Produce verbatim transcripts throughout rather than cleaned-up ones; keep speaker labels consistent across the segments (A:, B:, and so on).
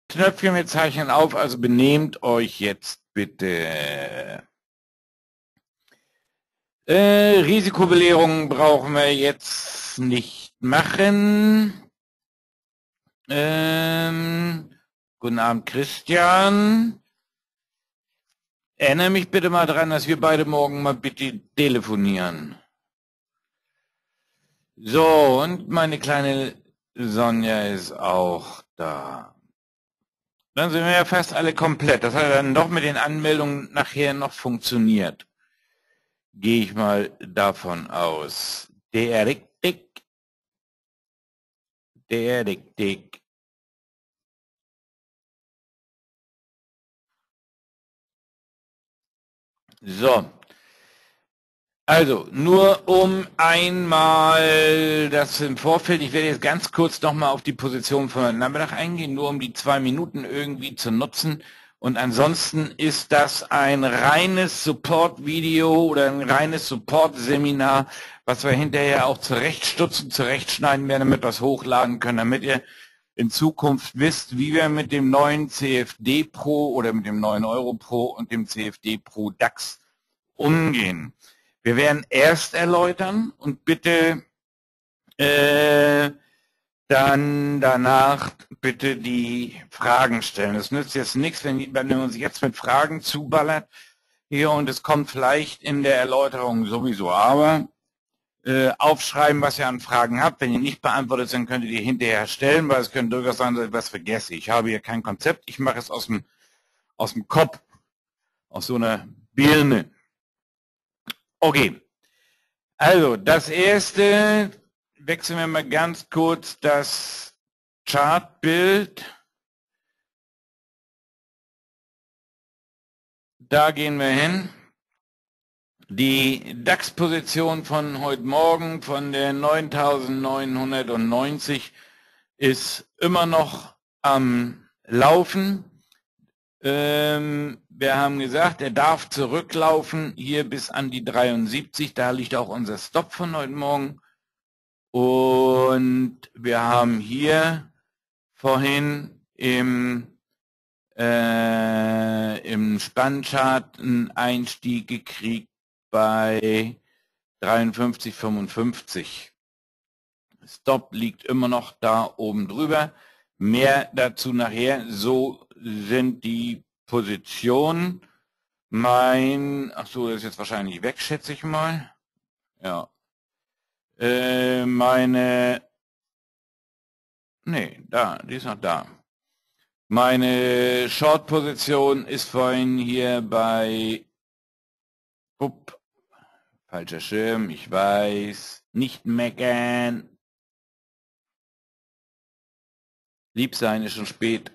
A: Knöpfchen, wir zeichnen auf, also benehmt euch jetzt bitte. Äh, Risikobelehrung brauchen wir jetzt nicht machen. Ähm, guten Abend, Christian. Erinnere mich bitte mal dran, dass wir beide morgen mal bitte telefonieren. So, und meine kleine Sonja ist auch da. Dann sind wir ja fast alle komplett. Das hat dann doch mit den Anmeldungen nachher noch funktioniert. Gehe ich mal davon aus. Der Dick, der Dick, Dick. So. Also, nur um einmal das im Vorfeld, ich werde jetzt ganz kurz nochmal auf die Position von heute Nachmittag eingehen, nur um die zwei Minuten irgendwie zu nutzen. Und ansonsten ist das ein reines Support-Video oder ein reines Support-Seminar, was wir hinterher auch zurechtstutzen, zurechtschneiden werden, damit wir es hochladen können, damit ihr in Zukunft wisst, wie wir mit dem neuen C F D Pro oder mit dem neuen Euro Pro und dem C F D Pro DAX umgehen. Wir werden erst erläutern und bitte äh, dann danach bitte die Fragen stellen. Es nützt jetzt nichts, wenn, wenn wir uns jetzt mit Fragen zuballert hier und es kommt vielleicht in der Erläuterung sowieso, aber äh, aufschreiben, was ihr an Fragen habt. Wenn ihr nicht beantwortet, dann könnt ihr die hinterher stellen, weil es könnte durchaus sein, dass ich was vergesse. Ich habe hier kein Konzept, ich mache es aus dem, aus dem Kopf, aus so einer Birne. Okay, also das erste, wechseln wir mal ganz kurz das Chartbild. Da gehen wir hin. Die DAX-Position von heute Morgen von der neuntausendneunhundertneunzig ist immer noch am Laufen. Ähm, wir haben gesagt, er darf zurücklaufen hier bis an die dreiundsiebzig. Da liegt auch unser Stop von heute Morgen. Und wir haben hier vorhin im, äh, im Spannchart einen Einstieg gekriegt bei dreiundfünfzig Komma fünfundfünfzig. Stop liegt immer noch da oben drüber. Mehr dazu nachher. So sind die Positionen. Mein, ach so, das ist jetzt wahrscheinlich weg, schätze ich mal. Ja. Äh, meine, nee, da, die ist noch da. Meine Short-Position ist vorhin hier bei, upp, falscher Schirm, ich weiß, nicht meckern. Lieb sein, ist schon spät.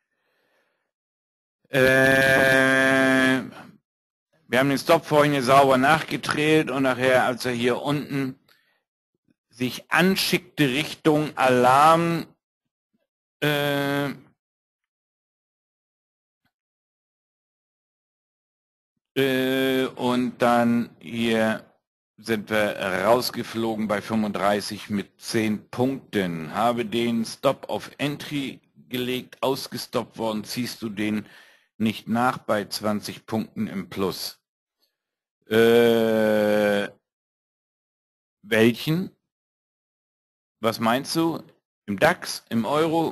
A: Äh, wir haben den Stop vorhin hier sauber nachgedreht und nachher, als er hier unten sich anschickte Richtung Alarm, äh, äh, und dann hier sind wir rausgeflogen bei fünfunddreißig mit zehn Punkten. Habe den Stop auf Entry gelegt, ausgestoppt worden, ziehst du den nicht nach bei zwanzig Punkten im Plus. Äh, welchen? Was meinst du? Im DAX, im Euro?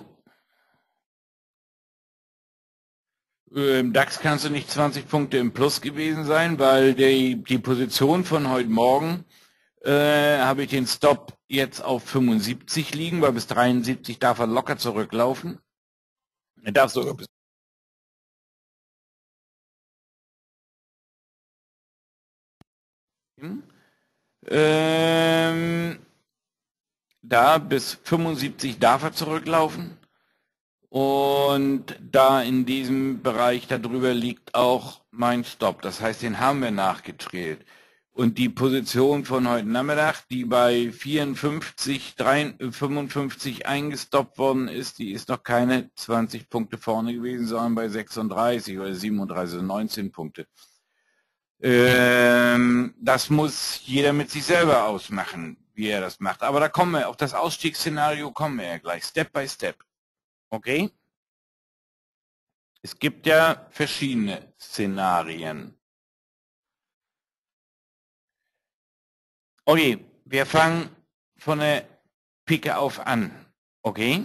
A: Äh, Im DAX kannst du nicht zwanzig Punkte im Plus gewesen sein, weil die, die Position von heute Morgen äh, habe ich den Stop jetzt auf fünfundsiebzig liegen, weil bis dreiundsiebzig darf er locker zurücklaufen. Er darf sogar bis ähm, da bis fünfundsiebzig darf er zurücklaufen. Und da in diesem Bereich darüber liegt auch mein Stop. Das heißt, den haben wir nachgedreht. Und die Position von heute Nachmittag, die bei vierundfünfzig, fünfundfünfzig eingestoppt worden ist, die ist noch keine zwanzig Punkte vorne gewesen, sondern bei sechsunddreißig oder siebenunddreißig, neunzehn Punkte. Ähm, das muss jeder mit sich selber ausmachen, wie er das macht. Aber da kommen wir, auf das Ausstiegsszenario kommen wir ja gleich, Step by Step. Okay? Es gibt ja verschiedene Szenarien. Okay, wir fangen von der Pike auf an. Okay?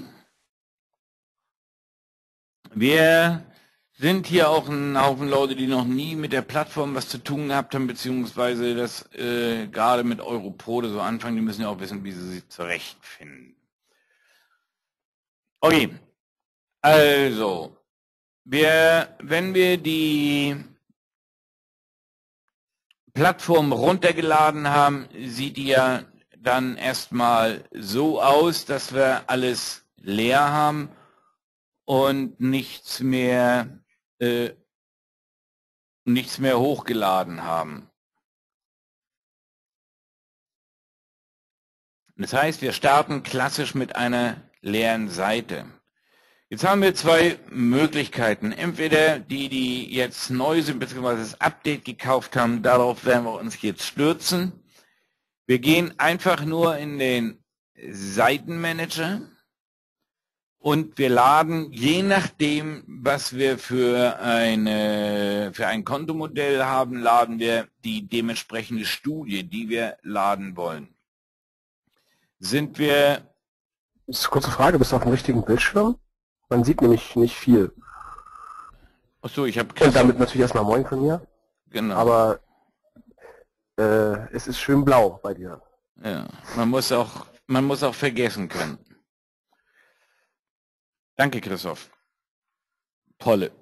A: Wir sind hier auch ein Haufen Leute, die noch nie mit der Plattform was zu tun gehabt haben, beziehungsweise das äh, gerade mit Europro so anfangen, die müssen ja auch wissen, wie sie sich zurechtfinden. Okay, also, wir, wenn wir die Plattform runtergeladen haben, sieht die ja dann erstmal so aus, dass wir alles leer haben und nichts mehr äh, nichts mehr hochgeladen haben. Das heißt, wir starten klassisch mit einer leeren Seite. Jetzt haben wir zwei Möglichkeiten. Entweder die, die jetzt neu sind, beziehungsweise das Update gekauft haben, darauf werden wir uns jetzt stürzen. Wir gehen einfach nur in den Seitenmanager und wir laden, je nachdem, was wir für, eine, für ein Kontomodell haben, laden wir die dementsprechende Studie, die wir laden wollen. Sind wir...
B: Das ist eine kurze Frage, bist du auf dem richtigen Bildschirm? Man sieht nämlich nicht viel.
A: Achso, ich habe...
B: Und damit natürlich erstmal Moin von mir.
A: Genau.
B: Aber äh, es ist schön blau bei dir.
A: Ja, man muss auch, man muss auch vergessen können. Danke, Christoph. Polle.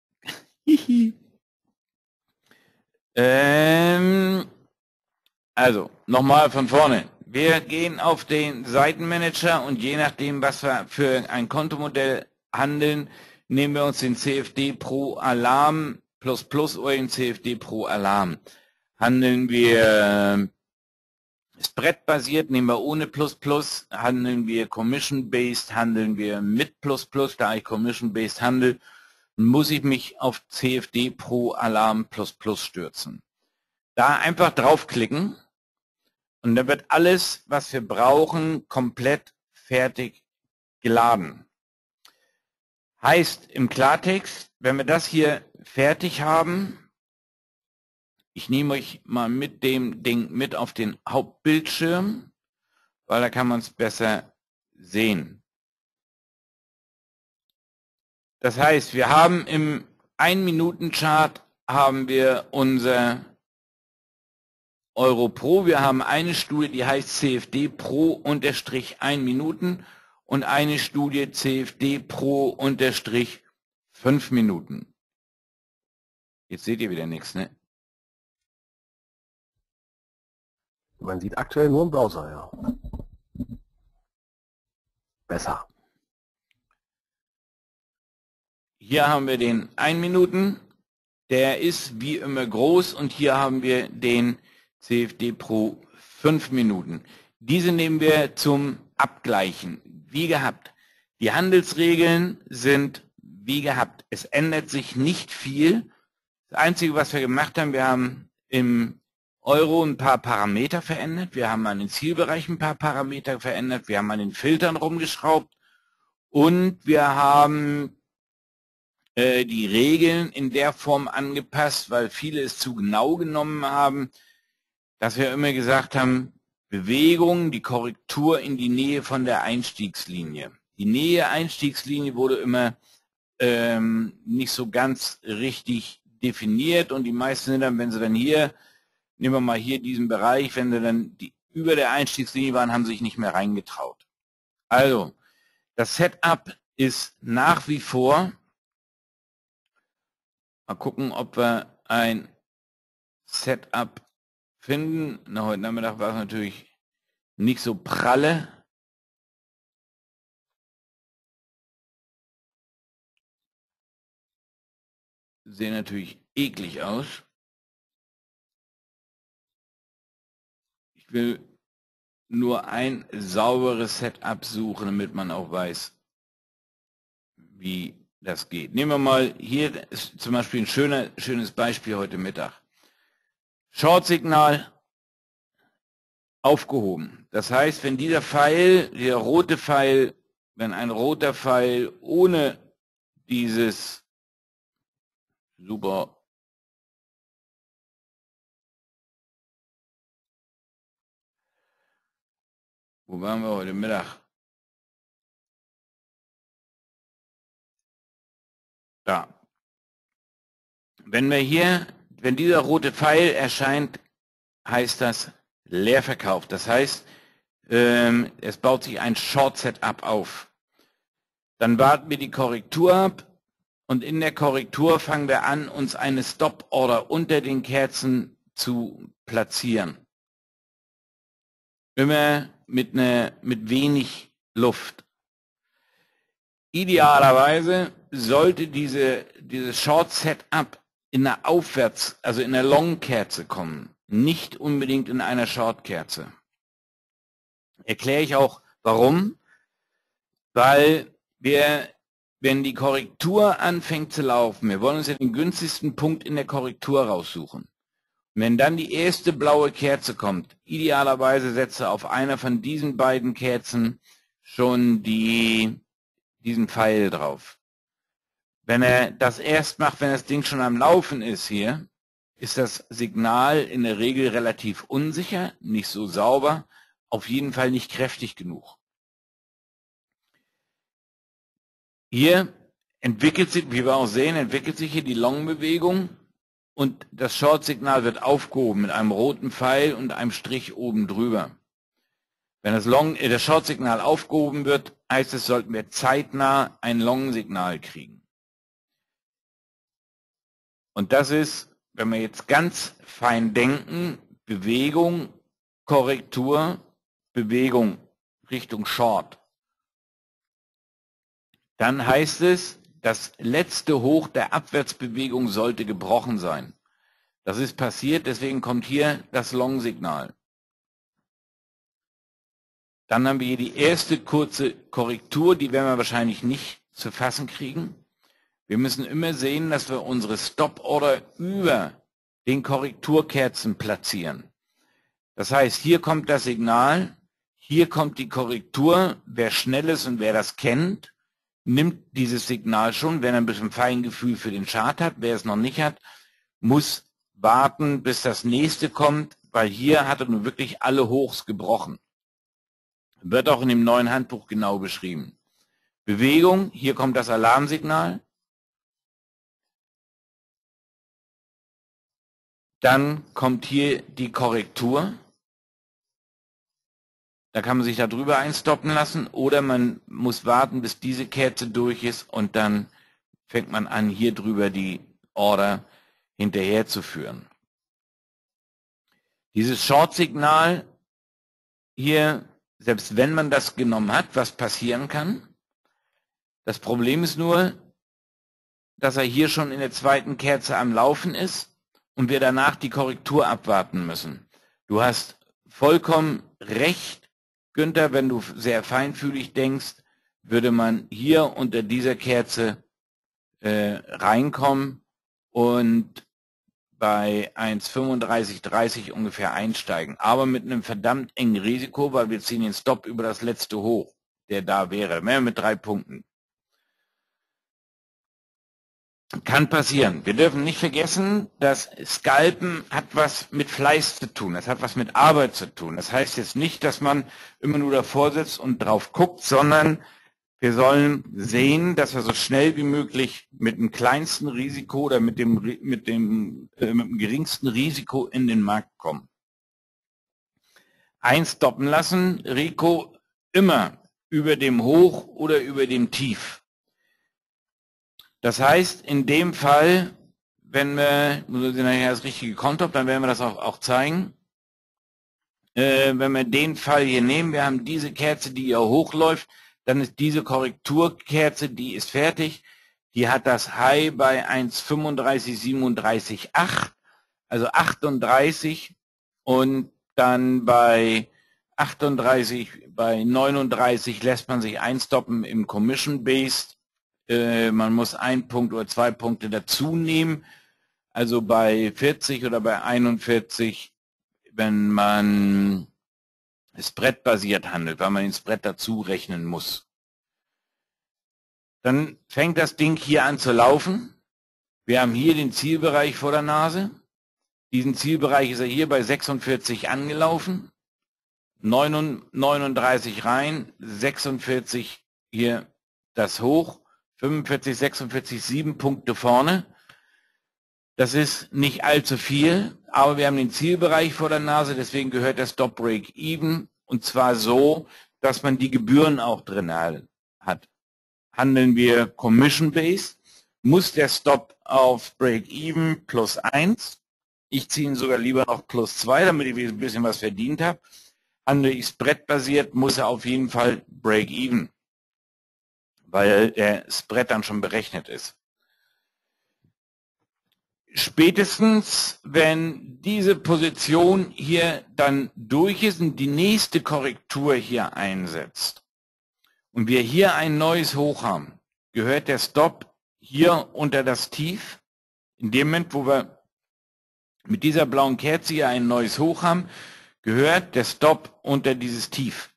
A: ähm, also, nochmal von vorne. Wir gehen auf den Seitenmanager und je nachdem, was wir für ein Kontomodell handeln, nehmen wir uns den C F D Pro Alarm Plus Plus oder den C F D Pro Alarm. Handeln wir Spread-basiert, nehmen wir ohne Plus Plus, handeln wir Commission-based, handeln wir mit Plus Plus, da ich Commission-based handle, muss ich mich auf C F D Pro Alarm Plus Plus stürzen. Da einfach draufklicken und dann wird alles, was wir brauchen, komplett fertig geladen. Heißt im Klartext, wenn wir das hier fertig haben, ich nehme euch mal mit dem Ding mit auf den Hauptbildschirm, weil da kann man es besser sehen. Das heißt, wir haben im ein Minuten Chart haben wir unser Europro. Wir haben eine Studie, die heißt C F D Pro unterstrich ein Minuten und eine Studie C F D Pro unterstrich fünf Minuten. Jetzt seht ihr wieder nichts, ne?
B: Man sieht aktuell nur im Browser, ja. Besser.
A: Hier haben wir den ein Minuten, der ist wie immer groß und hier haben wir den C F D Pro fünf Minuten. Diese nehmen wir zum Abgleichen, wie gehabt. Die Handelsregeln sind wie gehabt. Es ändert sich nicht viel. Das Einzige, was wir gemacht haben, wir haben im Euro ein paar Parameter verändert, wir haben an den Zielbereichen ein paar Parameter verändert, wir haben an den Filtern rumgeschraubt und wir haben äh, die Regeln in der Form angepasst, weil viele es zu genau genommen haben, dass wir immer gesagt haben, Bewegung, die Korrektur in die Nähe von der Einstiegslinie. Die Nähe Einstiegslinie wurde immer ähm, nicht so ganz richtig definiert und die meisten sind dann, wenn sie dann hier, nehmen wir mal hier diesen Bereich, wenn sie dann die, über der Einstiegslinie waren, haben sie sich nicht mehr reingetraut. Also, das Setup ist nach wie vor, mal gucken, ob wir ein Setup finden. Na, heute Nachmittag war es natürlich nicht so pralle. Sehen natürlich eklig aus. Ich will nur ein sauberes Setup suchen, damit man auch weiß, wie das geht. Nehmen wir mal, hier ist zum Beispiel ein schöner, schönes Beispiel heute Mittag. Short-Signal aufgehoben. Das heißt, wenn dieser Pfeil, der rote Pfeil, wenn ein roter Pfeil ohne dieses Super. Wo waren wir heute Mittag? Da. Wenn wir hier, wenn dieser rote Pfeil erscheint, heißt das Leerverkauf. Das heißt, ähm, es baut sich ein Short Setup auf. Dann warten wir die Korrektur ab und in der Korrektur fangen wir an, uns eine Stop Order unter den Kerzen zu platzieren. Immer mit, einer, mit wenig Luft. Idealerweise sollte diese, dieses Short Setup in einer Aufwärts, also in einer Long-Kerze kommen, nicht unbedingt in einer Short-Kerze. Erkläre ich auch, warum. Weil wir, wenn die Korrektur anfängt zu laufen, wir wollen uns ja den günstigsten Punkt in der Korrektur raussuchen. Und wenn dann die erste blaue Kerze kommt, idealerweise setze auf einer von diesen beiden Kerzen schon die, diesen Pfeil drauf. Wenn er das erst macht, wenn das Ding schon am Laufen ist hier, ist das Signal in der Regel relativ unsicher, nicht so sauber, auf jeden Fall nicht kräftig genug. Hier entwickelt sich, wie wir auch sehen, entwickelt sich hier die Long-Bewegung und das Short-Signal wird aufgehoben mit einem roten Pfeil und einem Strich oben drüber. Wenn das, Long, äh, das Short-Signal aufgehoben wird, heißt es, sollten wir zeitnah ein Long-Signal kriegen. Und das ist, wenn wir jetzt ganz fein denken, Bewegung, Korrektur, Bewegung Richtung Short. Dann heißt es, das letzte Hoch der Abwärtsbewegung sollte gebrochen sein. Das ist passiert, deswegen kommt hier das Long-Signal. Dann haben wir hier die erste kurze Korrektur, die werden wir wahrscheinlich nicht zu fassen kriegen. Wir müssen immer sehen, dass wir unsere Stop-Order über den Korrekturkerzen platzieren. Das heißt, hier kommt das Signal, hier kommt die Korrektur. Wer schnell ist und wer das kennt, nimmt dieses Signal schon, wenn er ein bisschen Feingefühl für den Chart hat. Wer es noch nicht hat, muss warten, bis das nächste kommt, weil hier hat er nun wirklich alle Hochs gebrochen. Wird auch in dem neuen Handbuch genau beschrieben. Bewegung, hier kommt das Alarmsignal. Dann kommt hier die Korrektur. Da kann man sich da drüber einstoppen lassen oder man muss warten, bis diese Kerze durch ist und dann fängt man an, hier drüber die Order hinterher zu führen. Dieses Short-Signal hier, selbst wenn man das genommen hat, was passieren kann, das Problem ist nur, dass er hier schon in der zweiten Kerze am Laufen ist und wir danach die Korrektur abwarten müssen. Du hast vollkommen recht, Günther, wenn du sehr feinfühlig denkst, würde man hier unter dieser Kerze äh, reinkommen und bei eins fünfunddreißig dreißig ungefähr einsteigen. Aber mit einem verdammt engen Risiko, weil wir ziehen den Stop über das letzte Hoch, der da wäre. Mehr mit drei Punkten. Kann passieren. Wir dürfen nicht vergessen, dass Scalpen hat was mit Fleiß zu tun. Das hat was mit Arbeit zu tun. Das heißt jetzt nicht, dass man immer nur davor sitzt und drauf guckt, sondern wir sollen sehen, dass wir so schnell wie möglich mit dem kleinsten Risiko oder mit dem, mit dem, äh, mit dem geringsten Risiko in den Markt kommen. Einstoppen lassen, Rico, immer über dem Hoch oder über dem Tief. Das heißt, in dem Fall, wenn wir, muss ich nachher das richtige Konto haben, dann werden wir das auch, auch zeigen. Äh, wenn wir den Fall hier nehmen, wir haben diese Kerze, die hier hochläuft, dann ist diese Korrekturkerze, die ist fertig. Die hat das High bei eins fünfunddreißig siebenunddreißig acht, also achtunddreißig und dann bei achtunddreißig, bei neununddreißig lässt man sich einstoppen im Commission-Based. Äh, man muss ein Punkt oder zwei Punkte dazu nehmen. Also bei vierzig oder bei einundvierzig, wenn man Spread-basiert handelt, weil man den Spread dazu rechnen muss. Dann fängt das Ding hier an zu laufen. Wir haben hier den Zielbereich vor der Nase. Diesen Zielbereich ist er hier bei sechsundvierzig angelaufen. neununddreißig rein, sechsundvierzig hier das Hoch, fünfundvierzig, sechsundvierzig, sieben Punkte vorne. Das ist nicht allzu viel, aber wir haben den Zielbereich vor der Nase, deswegen gehört der Stop Break Even, und zwar so, dass man die Gebühren auch drin hat. Handeln wir Commission Based, muss der Stop auf Break Even plus eins. Ich ziehe ihn sogar lieber noch plus zwei, damit ich ein bisschen was verdient habe. Handle ich Spread basiert, muss er auf jeden Fall Break Even, weil der Spread dann schon berechnet ist. Spätestens, wenn diese Position hier dann durch ist und die nächste Korrektur hier einsetzt und wir hier ein neues Hoch haben, gehört der Stop hier unter das Tief. In dem Moment, wo wir mit dieser blauen Kerze hier ein neues Hoch haben, gehört der Stop unter dieses Tief.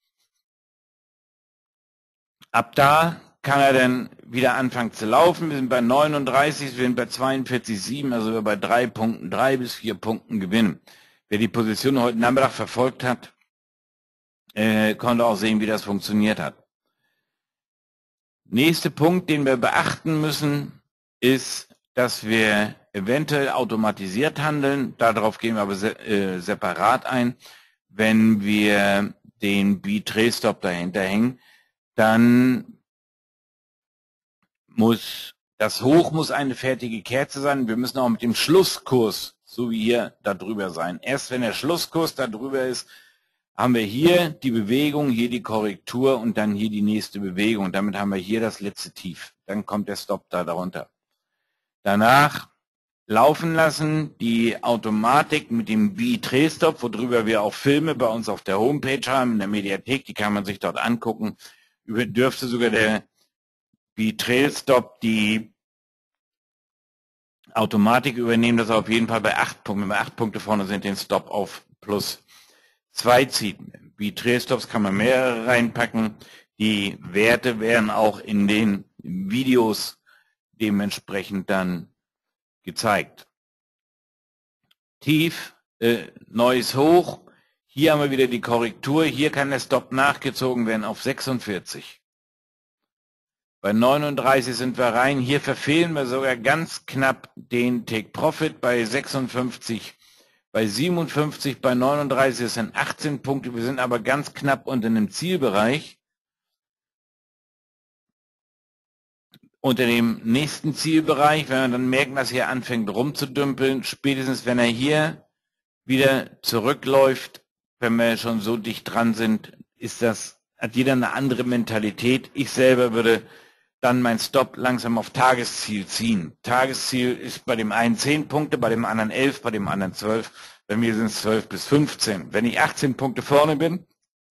A: Ab da kann er dann wieder anfangen zu laufen. Wir sind bei neununddreißig, wir sind bei zweiundvierzig Komma sieben, also bei drei Punkten, drei bis vier Punkten Gewinn. Wer die Position heute Nachmittag verfolgt hat, äh, konnte auch sehen, wie das funktioniert hat. Nächster Punkt, den wir beachten müssen, ist, dass wir eventuell automatisiert handeln. Darauf gehen wir aber se äh, separat ein. Wenn wir den B-Trail-Stop dahinter hängen, dann muss das Hoch muss eine fertige Kerze sein. Wir müssen auch mit dem Schlusskurs, so wie hier, darüber sein. Erst wenn der Schlusskurs darüber ist, haben wir hier die Bewegung, hier die Korrektur und dann hier die nächste Bewegung. Und damit haben wir hier das letzte Tief. Dann kommt der Stop da darunter. Danach laufen lassen, die Automatik mit dem B-Trail-Stop, worüber wir auch Filme bei uns auf der Homepage haben, in der Mediathek, die kann man sich dort angucken. Über, dürfte sogar der B-Trail-Stop die Automatik übernehmen, dass er auf jeden Fall bei acht Punkten, wenn wir acht Punkte vorne sind, den Stop auf plus zwei zieht. B-Trail-Stops kann man mehrere reinpacken. Die Werte werden auch in den Videos dementsprechend dann gezeigt. Tief, äh, neues Hoch. Hier haben wir wieder die Korrektur. Hier kann der Stop nachgezogen werden auf sechsundvierzig. Bei neununddreißig sind wir rein. Hier verfehlen wir sogar ganz knapp den Take Profit bei sechsundfünfzig, bei siebenundfünfzig, bei neununddreißig sind achtzehn Punkte. Wir sind aber ganz knapp unter dem Zielbereich. Unter dem nächsten Zielbereich, wenn wir dann merken, dass hier anfängt rumzudümpeln, spätestens wenn er hier wieder zurückläuft, wenn wir schon so dicht dran sind, ist das, hat jeder eine andere Mentalität. Ich selber würde dann mein Stop langsam auf Tagesziel ziehen. Tagesziel ist bei dem einen zehn Punkte, bei dem anderen elf, bei dem anderen zwölf. Bei mir sind es zwölf bis fünfzehn. Wenn ich achtzehn Punkte vorne bin,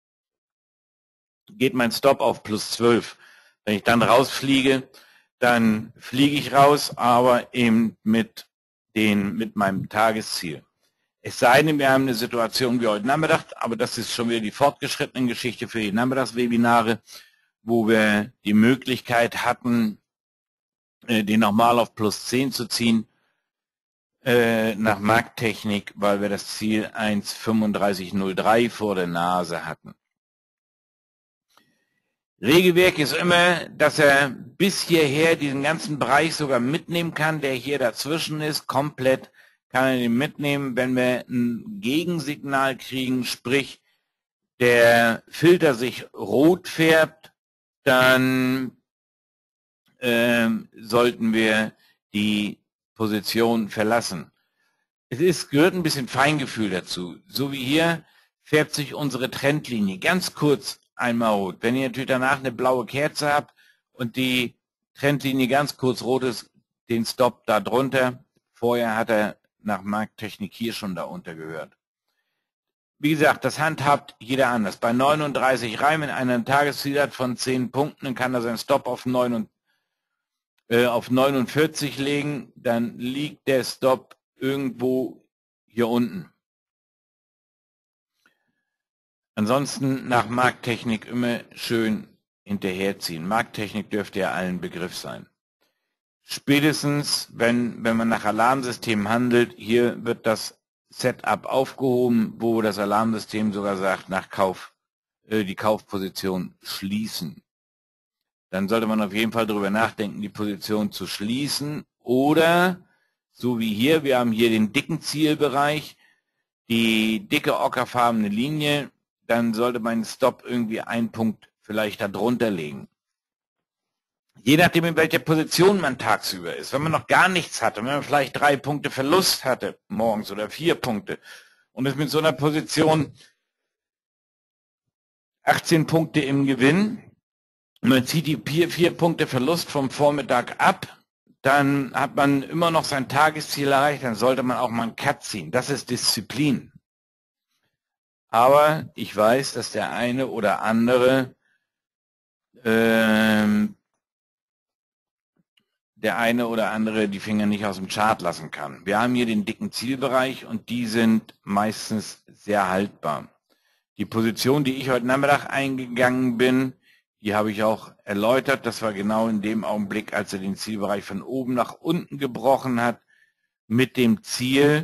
A: geht mein Stop auf plus zwölf. Wenn ich dann rausfliege, dann fliege ich raus, aber eben mit, den, mit meinem Tagesziel. Es sei denn, wir haben eine Situation wie heute Nachmittag, aber das ist schon wieder die fortgeschrittene Geschichte für die Nachmittagswebinare, wo wir die Möglichkeit hatten, den nochmal auf plus zehn zu ziehen, äh, nach Markttechnik, weil wir das Ziel eins Komma fünfunddreißig null drei vor der Nase hatten. Regelwerk ist immer, dass er bis hierher diesen ganzen Bereich sogar mitnehmen kann, der hier dazwischen ist, komplett kann er den mitnehmen. Wenn wir ein Gegensignal kriegen, sprich der Filter sich rot färbt, dann äh, sollten wir die Position verlassen. Es ist, gehört ein bisschen Feingefühl dazu. So wie hier färbt sich unsere Trendlinie ganz kurz einmal rot. Wenn ihr natürlich danach eine blaue Kerze habt und die Trendlinie ganz kurz rot ist, den Stop da drunter. Vorher hat er nach Markttechnik hier schon da unter gehört. Wie gesagt, das handhabt jeder anders. Bei neununddreißig rein, wenn einer ein Tagesziel hat von zehn Punkten, dann kann er seinen Stop auf, neun, äh, auf neunundvierzig legen. Dann liegt der Stop irgendwo hier unten. Ansonsten nach Markttechnik immer schön hinterherziehen. Markttechnik dürfte ja allen Begriff sein. spätestens, wenn, wenn man nach Alarmsystem handelt, hier wird das Setup aufgehoben, wo das Alarmsystem sogar sagt, nach Kauf, äh, die Kaufposition schließen. Dann sollte man auf jeden Fall darüber nachdenken, die Position zu schließen oder, so wie hier, wir haben hier den dicken Zielbereich, die dicke ockerfarbene Linie, dann sollte mein Stop irgendwie einen Punkt vielleicht darunter legen. Je nachdem, in welcher Position man tagsüber ist. Wenn man noch gar nichts hatte, wenn man vielleicht drei Punkte Verlust hatte morgens oder vier Punkte und ist mit so einer Position achtzehn Punkte im Gewinn, man zieht die vier, vier Punkte Verlust vom Vormittag ab, dann hat man immer noch sein Tagesziel erreicht, dann sollte man auch mal einen Cut ziehen. Das ist Disziplin. Aber ich weiß, dass der eine oder andere ähm, der eine oder andere die Finger nicht aus dem Chart lassen kann. Wir haben hier den dicken Zielbereich und die sind meistens sehr haltbar. Die Position, die ich heute Nachmittag eingegangen bin, die habe ich auch erläutert. Das war genau in dem Augenblick, als er den Zielbereich von oben nach unten gebrochen hat, mit dem Ziel,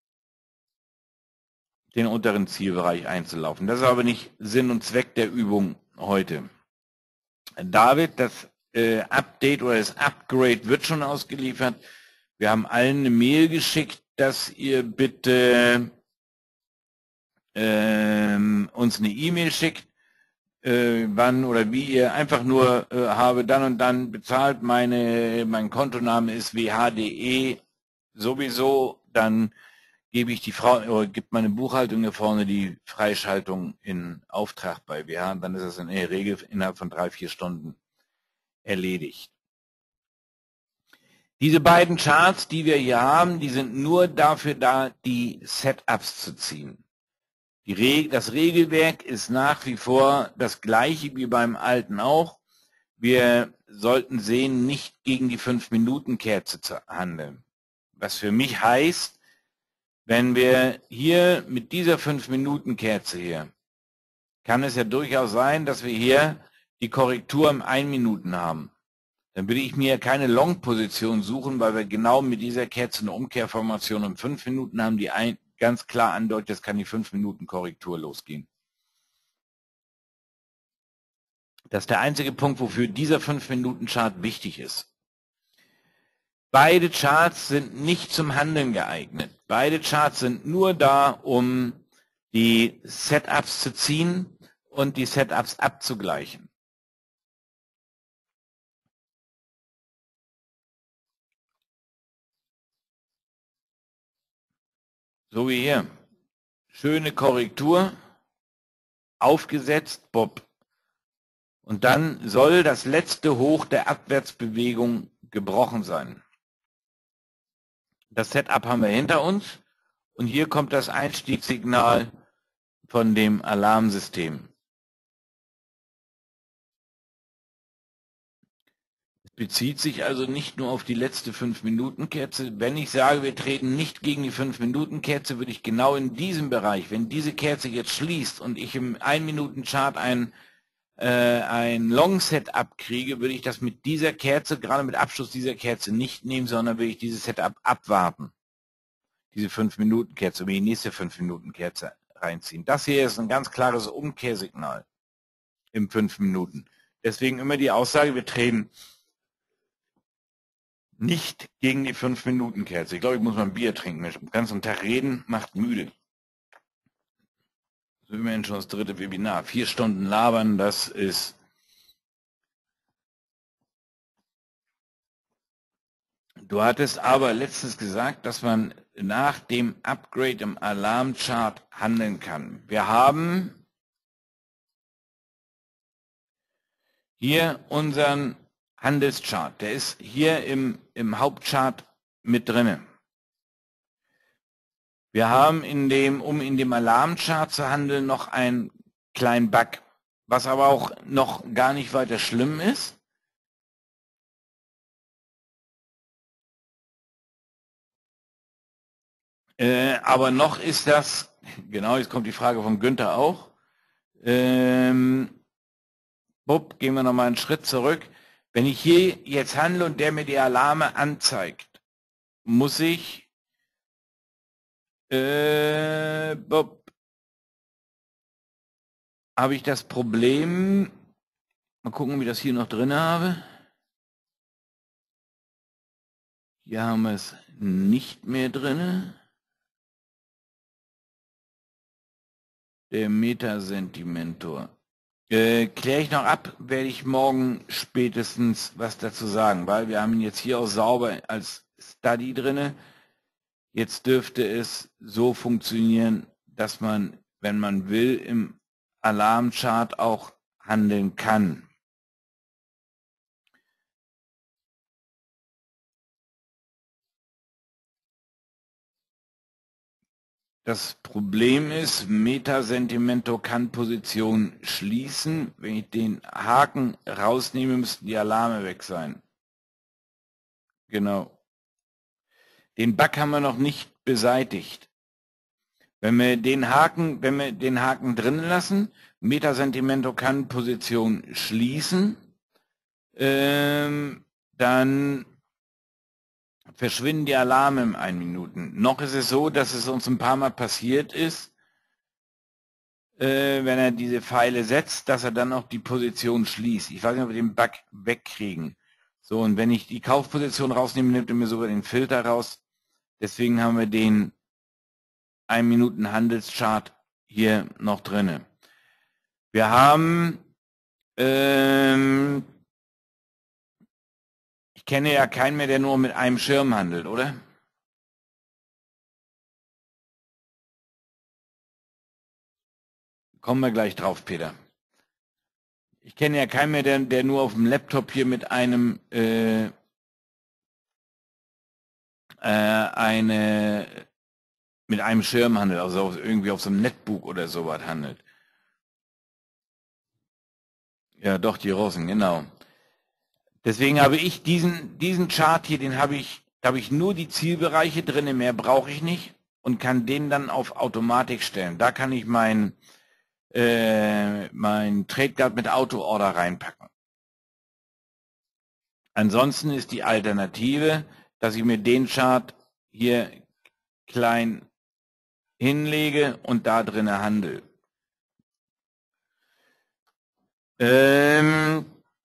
A: den unteren Zielbereich einzulaufen. Das ist aber nicht Sinn und Zweck der Übung heute. David, das äh, Update oder das Upgrade wird schon ausgeliefert. Wir haben allen eine Mail geschickt, dass ihr bitte ähm, uns eine E-Mail schickt, äh, wann oder wie ihr einfach nur äh, habe dann und dann bezahlt, meine mein Kontoname ist w h punkt de sowieso, dann gebe ich die Frau oder gibt meine Buchhaltung hier vorne die Freischaltung in Auftrag bei W H und dann ist es in der Regel innerhalb von drei, vier Stunden erledigt. Diese beiden Charts, die wir hier haben, die sind nur dafür da, die Setups zu ziehen. Die Re- das Regelwerk ist nach wie vor das gleiche wie beim alten auch. Wir sollten sehen, nicht gegen die fünf Minuten Kerze zu handeln. Was für mich heißt, wenn wir hier mit dieser fünf Minuten Kerze hier, kann es ja durchaus sein, dass wir hier die Korrektur im ein Minuten haben. Dann würde ich mir keine Long-Position suchen, weil wir genau mit dieser Kerze eine Umkehrformation um fünf Minuten haben, die ein, ganz klar andeutet, das kann die fünf Minuten Korrektur losgehen. Das ist der einzige Punkt, wofür dieser fünf Minuten Chart wichtig ist. Beide Charts sind nicht zum Handeln geeignet. Beide Charts sind nur da, um die Setups zu ziehen und die Setups abzugleichen. So wie hier. Schöne Korrektur, aufgesetzt, Bob. Und dann soll das letzte Hoch der Abwärtsbewegung gebrochen sein. Das Setup haben wir hinter uns und hier kommt das Einstiegssignal von dem Alarmsystem. Es bezieht sich also nicht nur auf die letzte fünf Minuten Kerze. Wenn ich sage, wir treten nicht gegen die fünf Minuten Kerze, würde ich genau in diesem Bereich, wenn diese Kerze jetzt schließt und ich im ein Minuten Chart ein, äh, ein Long Setup kriege, würde ich das mit dieser Kerze, gerade mit Abschluss dieser Kerze nicht nehmen, sondern würde ich dieses Setup abwarten. Diese fünf Minuten Kerze, über die nächste fünf Minuten Kerze reinziehen. Das hier ist ein ganz klares Umkehrsignal im fünf Minuten. Deswegen immer die Aussage, wir treten nicht gegen die fünf Minuten Kerze. Ich glaube, ich muss mal ein Bier trinken. Den ganzen Tag reden macht müde. So immerhin schon das dritte Webinar. Vier Stunden labern, das ist Du hattest aber letztens gesagt, dass man nach dem Upgrade im Alarmchart handeln kann. Wir haben hier unseren Handelschart. Der ist hier im, im Hauptchart mit drinne. Wir haben in dem, um in dem Alarmchart zu handeln, noch einen kleinen Bug, was aber auch noch gar nicht weiter schlimm ist. Äh, aber noch ist das, genau, jetzt kommt die Frage von Günther auch. Ähm, Bob, gehen wir nochmal einen Schritt zurück. Wenn ich hier jetzt handle und der mir die Alarme anzeigt, muss ich äh, Bob, habe ich das Problem, mal gucken, ob ich das hier noch drin habe. Hier haben wir es nicht mehr drin. Der Metasentimentor. Äh, kläre ich noch ab, werde ich morgen spätestens was dazu sagen, weil wir haben ihn jetzt hier auch sauber als Study drinne. Jetzt dürfte es so funktionieren, dass man, wenn man will, im Alarmchart auch handeln kann. Das Problem ist, Metasentimento kann Position schließen. Wenn ich den Haken rausnehme, müssten die Alarme weg sein. Genau. Den Bug haben wir noch nicht beseitigt. Wenn wir den Haken, wenn wir den Haken drin lassen, Metasentimento kann Position schließen, ähm, dann verschwinden die Alarme in ein Minuten. Noch ist es so, dass es uns ein paar Mal passiert ist, äh, wenn er diese Pfeile setzt, dass er dann auch die Position schließt. Ich weiß nicht, ob wir den Bug wegkriegen. So, und wenn ich die Kaufposition rausnehme, nimmt er mir sogar den Filter raus. Deswegen haben wir den ein Minuten Handelschart hier noch drinne. Wir haben, ähm, ich kenne ja keinen mehr, der nur mit einem Schirm handelt, oder? Kommen wir gleich drauf, Peter. Ich kenne ja keinen mehr, der, der nur auf dem Laptop hier mit einem äh, äh, eine mit einem Schirm handelt, also irgendwie auf so einem Netbook oder sowas handelt. Ja, doch, die Rosen, genau. Deswegen habe ich diesen, diesen Chart hier, den habe ich, da habe ich nur die Zielbereiche drin, mehr brauche ich nicht und kann den dann auf Automatik stellen. Da kann ich mein, äh, mein Trade Guard mit Auto-Order reinpacken. Ansonsten ist die Alternative, dass ich mir den Chart hier klein hinlege und da drinne handle. Ähm,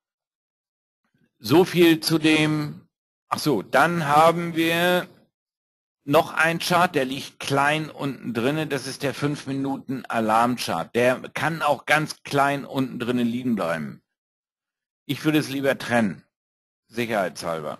A: so viel zu dem. Ach so, dann haben wir noch ein Chart, der liegt klein unten drinne. Das ist der fünf Minuten Alarmchart. Der kann auch ganz klein unten drinnen liegen bleiben. Ich würde es lieber trennen, sicherheitshalber.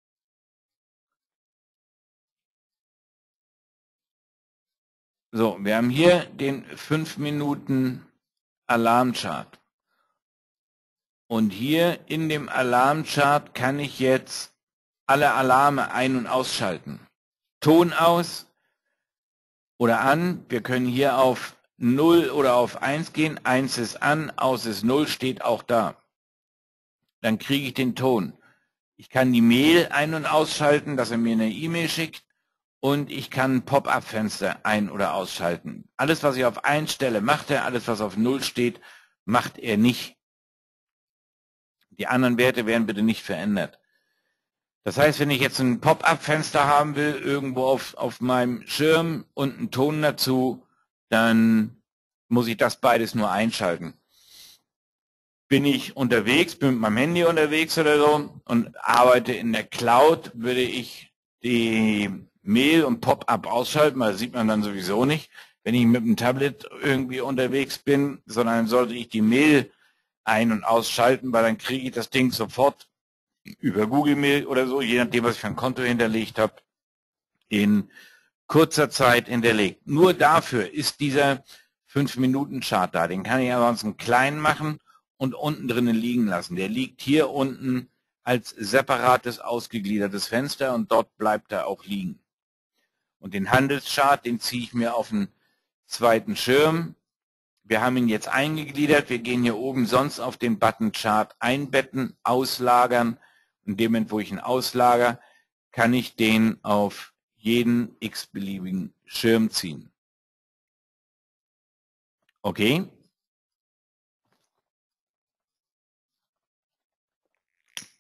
A: So, wir haben hier den fünf Minuten Alarmchart. Und hier in dem Alarmchart kann ich jetzt alle Alarme ein- und ausschalten. Ton aus oder an. Wir können hier auf null oder auf eins gehen. eins ist an, aus ist null, steht auch da. Dann kriege ich den Ton. Ich kann die Mail ein- und ausschalten, dass er mir eine E-Mail schickt. Und ich kann ein Pop-up-Fenster ein- oder ausschalten. Alles, was ich auf eins stelle, macht er. Alles, was auf null steht, macht er nicht. Die anderen Werte werden bitte nicht verändert. Das heißt, wenn ich jetzt ein Pop-up-Fenster haben will, irgendwo auf, auf meinem Schirm und einen Ton dazu, dann muss ich das beides nur einschalten. Bin ich unterwegs, bin mit meinem Handy unterwegs oder so und arbeite in der Cloud, würde ich die Mail und Pop-up ausschalten, weil das sieht man dann sowieso nicht, wenn ich mit dem Tablet irgendwie unterwegs bin, sondern sollte ich die Mail ein- und ausschalten, weil dann kriege ich das Ding sofort über Google Mail oder so, je nachdem, was ich für ein Konto hinterlegt habe, in kurzer Zeit hinterlegt. Nur dafür ist dieser fünf Minuten Chart da. Den kann ich ansonsten klein machen und unten drinnen liegen lassen. Der liegt hier unten als separates, ausgegliedertes Fenster und dort bleibt er auch liegen. Und den Handelschart, den ziehe ich mir auf den zweiten Schirm. Wir haben ihn jetzt eingegliedert. Wir gehen hier oben sonst auf den Button Chart einbetten, auslagern. In dem Moment, wo ich ihn auslager, kann ich den auf jeden x-beliebigen Schirm ziehen. Okay?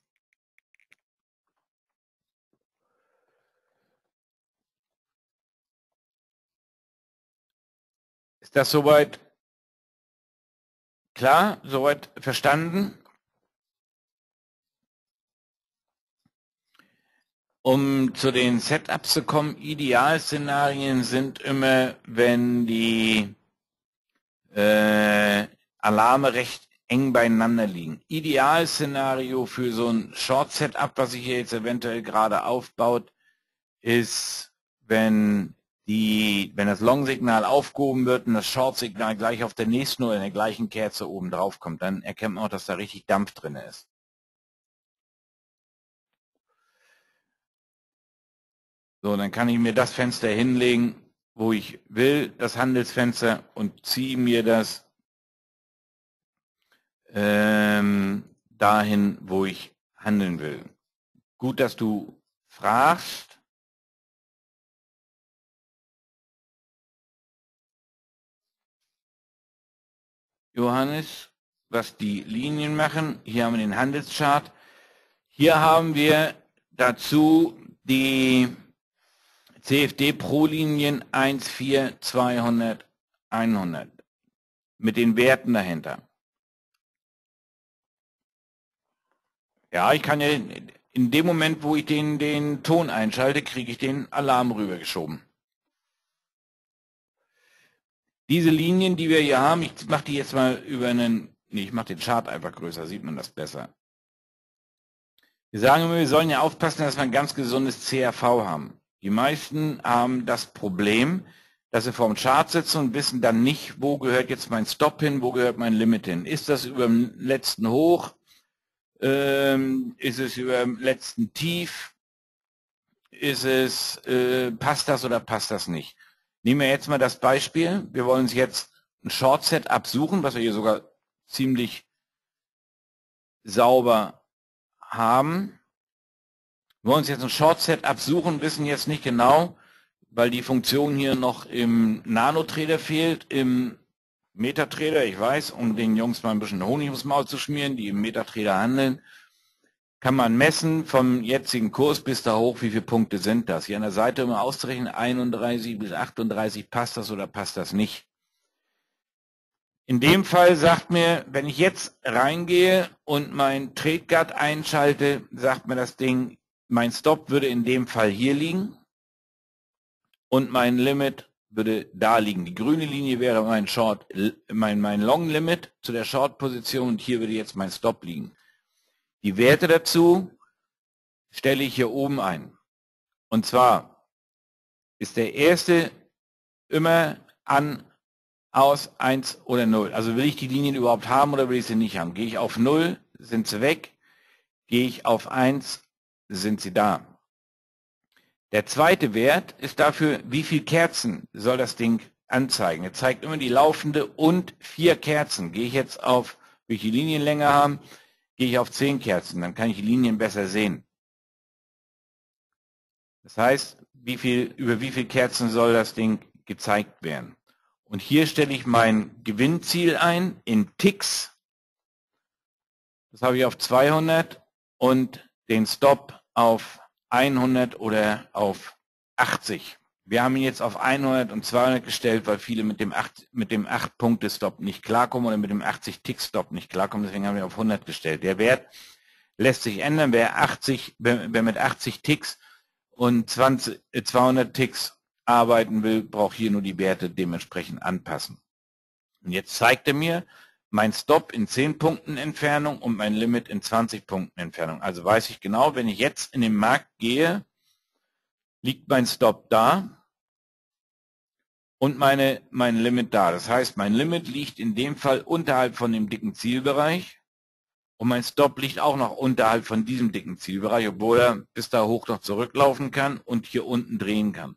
A: Ist das soweit klar? Soweit verstanden? Um zu den Setups zu kommen, Idealszenarien sind immer, wenn die äh, Alarme recht eng beieinander liegen. Idealszenario für so ein Short-Setup, was sich hier jetzt eventuell gerade aufbaut, ist, wenn die, wenn das Long-Signal aufgehoben wird und das Short-Signal gleich auf der nächsten oder in der gleichen Kerze oben drauf kommt, dann erkennt man auch, dass da richtig Dampf drin ist. So, dann kann ich mir das Fenster hinlegen, wo ich will, das Handelsfenster, und ziehe mir das ähm, dahin, wo ich handeln will. Gut, dass du fragst. Johannes, was die Linien machen. Hier haben wir den Handelschart. Hier haben wir dazu die C F D Pro-Linien eins, vier, zweihundert, hundert mit den Werten dahinter. Ja, ich kann ja in dem Moment, wo ich den, den Ton einschalte, kriege ich den Alarm rübergeschoben. Diese Linien, die wir hier haben, ich mache die jetzt mal über einen, nee, ich mache den Chart einfach größer, sieht man das besser. Wir sagen immer, wir sollen ja aufpassen, dass wir ein ganz gesundes C R V haben. Die meisten haben das Problem, dass sie vor dem Chart sitzen und wissen dann nicht, wo gehört jetzt mein Stop hin, wo gehört mein Limit hin. Ist das über dem letzten Hoch? Ähm, ist es über dem letzten Tief? Ist es, äh, passt das oder passt das nicht? Nehmen wir jetzt mal das Beispiel. Wir wollen uns jetzt ein Short Setup suchen, was wir hier sogar ziemlich sauber haben. Wir wollen uns jetzt ein Short Setup suchen, wissen jetzt nicht genau, weil die Funktion hier noch im Nano-Trader fehlt, im Metatrader, ich weiß, um den Jungs mal ein bisschen Honig ums Maul zu schmieren, die im Metatrader handeln, kann man messen vom jetzigen Kurs bis da hoch, wie viele Punkte sind das. Hier an der Seite immer auszurechnen, einunddreißig bis achtunddreißig, passt das oder passt das nicht. In dem Fall sagt mir, wenn ich jetzt reingehe und mein Trade Guard einschalte, sagt mir das Ding, mein Stop würde in dem Fall hier liegen und mein Limit würde da liegen. Die grüne Linie wäre mein Short, mein, mein Long Limit zu der Short Position und hier würde jetzt mein Stop liegen. Die Werte dazu stelle ich hier oben ein. Und zwar ist der erste immer an, aus, eins oder null. Also will ich die Linien überhaupt haben oder will ich sie nicht haben? Gehe ich auf null, sind sie weg. Gehe ich auf eins, sind sie da. Der zweite Wert ist dafür, wie viele Kerzen soll das Ding anzeigen. Er zeigt immer die laufende und vier Kerzen. Gehe ich jetzt auf, will ich die Linienlänge haben, gehe ich auf zehn Kerzen, dann kann ich die Linien besser sehen. Das heißt, wie viel, über wie viele Kerzen soll das Ding gezeigt werden. Und hier stelle ich mein Gewinnziel ein in Ticks. Das habe ich auf zweihundert und den Stop auf hundert oder auf achtzig. Wir haben ihn jetzt auf hundert und zweihundert gestellt, weil viele mit dem acht, mit dem acht Punkte Stop nicht klarkommen oder mit dem achtzig Tick Stop nicht klarkommen. Deswegen haben wir auf hundert gestellt. Der Wert lässt sich ändern. Wer achtzig, wer, wer mit achtzig Ticks und zwanzig, zweihundert Ticks arbeiten will, braucht hier nur die Werte dementsprechend anpassen. Und jetzt zeigt er mir mein Stop in zehn Punkten Entfernung und mein Limit in zwanzig Punkten Entfernung. Also weiß ich genau, wenn ich jetzt in den Markt gehe, liegt mein Stop da und meine, mein Limit da. Das heißt, mein Limit liegt in dem Fall unterhalb von dem dicken Zielbereich und mein Stop liegt auch noch unterhalb von diesem dicken Zielbereich, obwohl er bis da hoch noch zurücklaufen kann und hier unten drehen kann.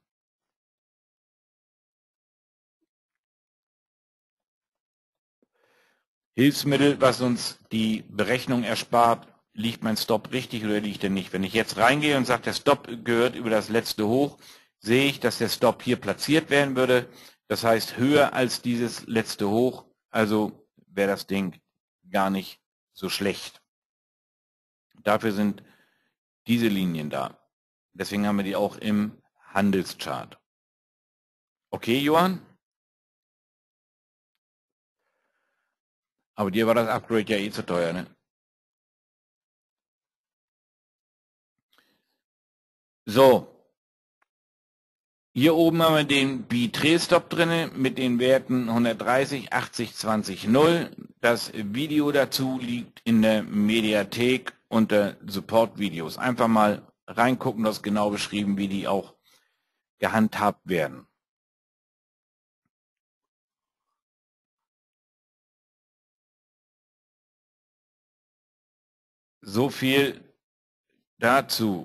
A: Hilfsmittel, was uns die Berechnung erspart, liegt mein Stop richtig oder liegt er nicht. Wenn ich jetzt reingehe und sage, der Stop gehört über das letzte Hoch, sehe ich, dass der Stop hier platziert werden würde. Das heißt höher als dieses letzte Hoch, also wäre das Ding gar nicht so schlecht. Dafür sind diese Linien da. Deswegen haben wir die auch im Handelschart. Okay, Johann? Aber dir war das Upgrade ja eh zu teuer, ne? So. Hier oben haben wir den B-Trail-Stop drin mit den Werten hundertdreißig, achtzig, zwanzig, null. Das Video dazu liegt in der Mediathek unter Support-Videos. Einfach mal reingucken, das ist genau beschrieben, wie die auch gehandhabt werden. So viel dazu.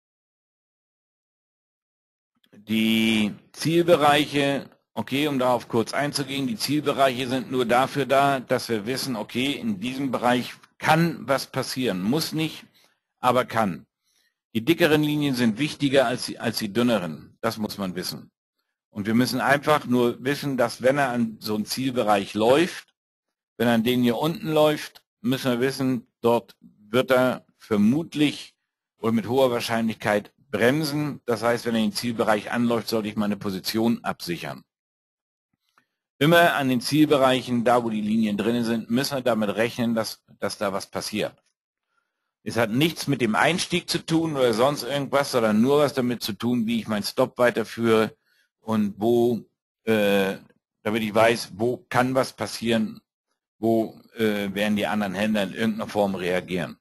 A: Die Zielbereiche, okay, um darauf kurz einzugehen, die Zielbereiche sind nur dafür da, dass wir wissen, okay, in diesem Bereich kann was passieren. Muss nicht, aber kann. Die dickeren Linien sind wichtiger als die, als die dünneren. Das muss man wissen. Und wir müssen einfach nur wissen, dass wenn er an so einen Zielbereich läuft, wenn er an den hier unten läuft, müssen wir wissen, dort wird er vermutlich oder mit hoher Wahrscheinlichkeit bremsen. Das heißt, wenn er in den Zielbereich anläuft, sollte ich meine Position absichern. Immer an den Zielbereichen, da wo die Linien drin sind, müssen wir damit rechnen, dass, dass da was passiert. Es hat nichts mit dem Einstieg zu tun oder sonst irgendwas, sondern nur was damit zu tun, wie ich meinen Stop weiterführe und wo, äh, damit ich weiß, wo kann was passieren, wo äh, werden die anderen Händler in irgendeiner Form reagieren.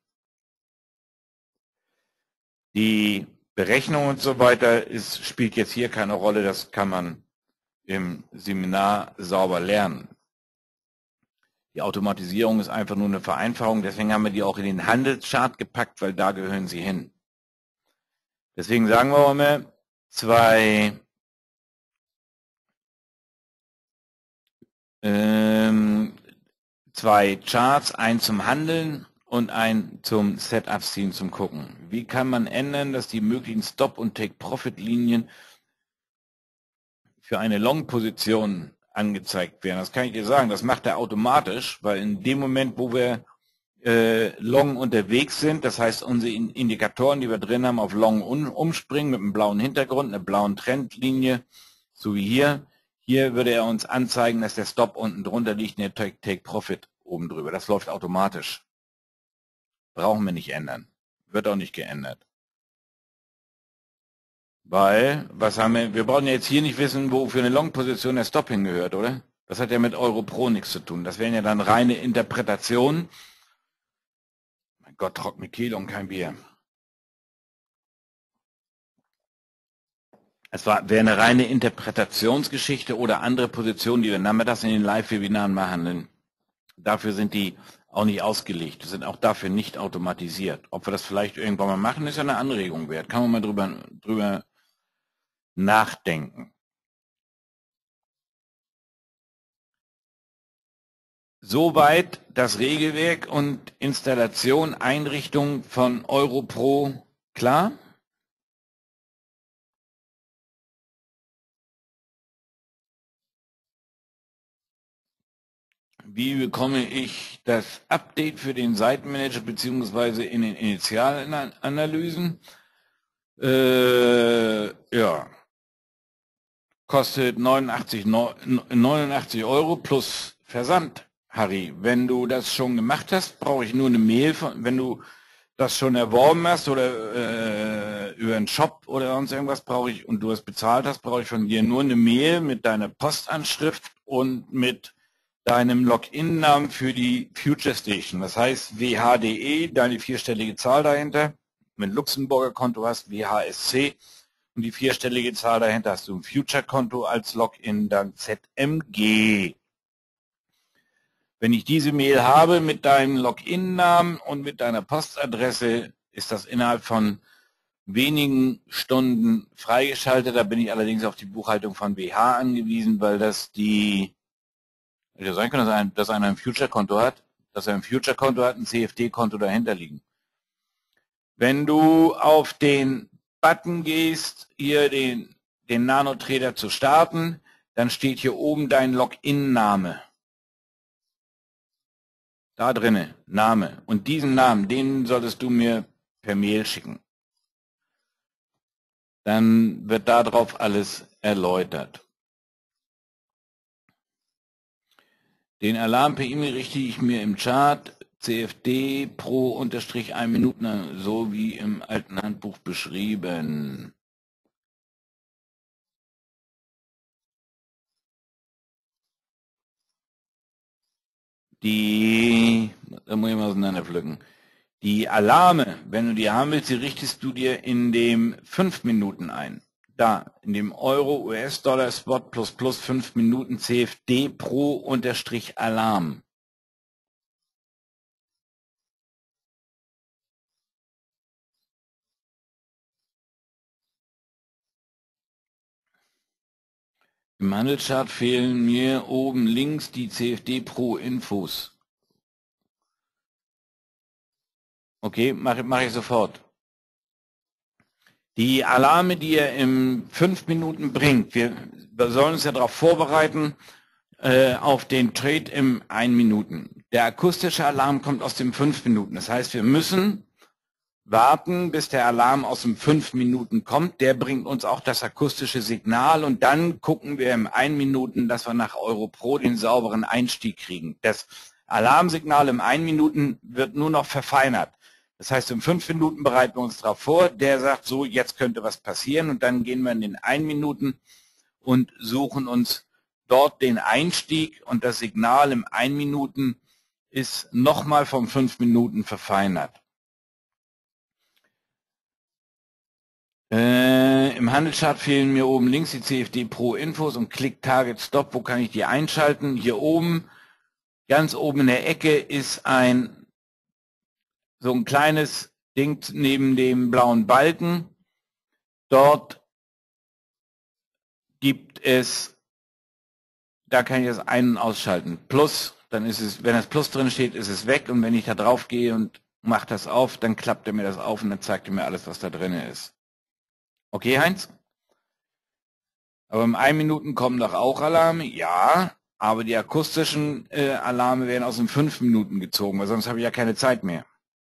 A: Die Berechnung und so weiter ist, spielt jetzt hier keine Rolle, das kann man im Seminar sauber lernen. Die Automatisierung ist einfach nur eine Vereinfachung, deswegen haben wir die auch in den Handelschart gepackt, weil da gehören sie hin. Deswegen sagen wir immer, zwei, ähm, zwei Charts, ein zum Handeln und ein zum Setup ziehen zum Gucken. Wie kann man ändern, dass die möglichen Stop- und Take-Profit-Linien für eine Long-Position angezeigt werden? Das kann ich dir sagen, das macht er automatisch, weil in dem Moment, wo wir äh, Long unterwegs sind, das heißt unsere Indikatoren, die wir drin haben, auf Long um, umspringen mit einem blauen Hintergrund, einer blauen Trendlinie, so wie hier. Hier würde er uns anzeigen, dass der Stop unten drunter liegt und der Take, Take Profit oben drüber. Das läuft automatisch. Brauchen wir nicht ändern. Wird auch nicht geändert. Weil, was haben wir, wir brauchen ja jetzt hier nicht wissen, wo für eine Long-Position der Stop hingehört, oder? Das hat ja mit Euro-Pro nichts zu tun. Das wären ja dann reine Interpretationen. Mein Gott, trockene Kehle und kein Bier. Es wäre eine reine Interpretationsgeschichte oder andere Positionen, die wir nachmittags in den Live-Webinaren machen. Denn dafür sind die auch nicht ausgelegt, sind auch dafür nicht automatisiert. Ob wir das vielleicht irgendwann mal machen, ist ja eine Anregung wert. Kann man mal drüber, drüber nachdenken. Soweit das Regelwerk und Installation, Einrichtung von EuroPro klar? Wie bekomme ich das Update für den Seitenmanager beziehungsweise in den Initialanalysen? Äh, ja, kostet neunundachtzig, neunundachtzig Euro plus Versand, Harry. Wenn du das schon gemacht hast, brauche ich nur eine Mail, von, wenn du das schon erworben hast oder äh, über einen Shop oder sonst irgendwas brauche ich und du es bezahlt hast, brauche ich von dir nur eine Mail mit deiner Postanschrift und mit deinem Login-Namen für die Future Station. Das heißt W H punkt D E, deine vierstellige Zahl dahinter. Wenn du ein Luxemburger Konto hast, W H S C und die vierstellige Zahl dahinter hast du ein Future-Konto als Login, dann Z M G. Wenn ich diese Mail habe mit deinem Login-Namen und mit deiner Postadresse, ist das innerhalb von wenigen Stunden freigeschaltet. Da bin ich allerdings auf die Buchhaltung von W H angewiesen, weil das die, hätte sein können, dass, ein, dass einer ein Future-Konto hat, dass er ein Future-Konto hat, ein C F D-Konto dahinter liegen. Wenn du auf den Button gehst, hier den, den Nano-Trader zu starten, dann steht hier oben dein Login-Name. Da drinne, Name. Und diesen Namen, den solltest du mir per Mail schicken. Dann wird darauf alles erläutert. Den Alarm per E-Mail richte ich mir im Chart C F D pro unterstrich ein Minuten, so wie im alten Handbuch beschrieben. Die, da muss ich mal auseinanderpflücken. Die Alarme, wenn du die haben willst, die richtest du dir in dem fünf Minuten ein. Da, in dem Euro-U S-Dollar-Spot plus plus fünf Minuten C F D pro unterstrich Alarm. Im Handelschart fehlen mir oben links die C F D pro Infos. Okay, mache mach ich sofort. Die Alarme, die er in fünf Minuten bringt, wir, wir sollen uns ja darauf vorbereiten, äh, auf den Trade im ein Minuten. Der akustische Alarm kommt aus dem fünf Minuten. Das heißt, wir müssen warten, bis der Alarm aus dem fünf Minuten kommt. Der bringt uns auch das akustische Signal und dann gucken wir im ein Minuten, dass wir nach EuroPro den sauberen Einstieg kriegen. Das Alarmsignal im ein Minuten wird nur noch verfeinert. Das heißt, in fünf Minuten bereiten wir uns darauf vor. Der sagt so, jetzt könnte was passieren und dann gehen wir in den ein Minuten und suchen uns dort den Einstieg und das Signal im ein Minuten ist nochmal vom fünf Minuten verfeinert. Äh, Im Handelschart fehlen mir oben links die C F D Pro Infos und Click Target Stop. Wo kann ich die einschalten? Hier oben, ganz oben in der Ecke ist ein so ein kleines Ding neben dem blauen Balken. Dort gibt es, da kann ich das ein- und ausschalten. Plus, dann ist es, wenn das Plus drin steht, ist es weg und wenn ich da drauf gehe und mache das auf, dann klappt er mir das auf und dann zeigt er mir alles, was da drin ist. Okay, Heinz? Aber im ein Minuten kommen doch auch Alarme? Ja, aber die akustischen äh, Alarme werden aus den fünf Minuten gezogen, weil sonst habe ich ja keine Zeit mehr.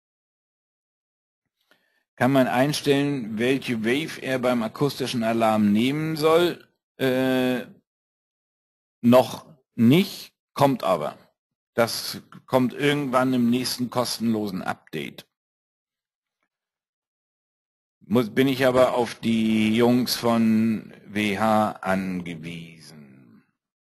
A: Kann man einstellen, welche Wave er beim akustischen Alarm nehmen soll? Äh, noch nicht, kommt aber. Das kommt irgendwann im nächsten kostenlosen Update. Muss, bin ich aber auf die Jungs von W H angewiesen.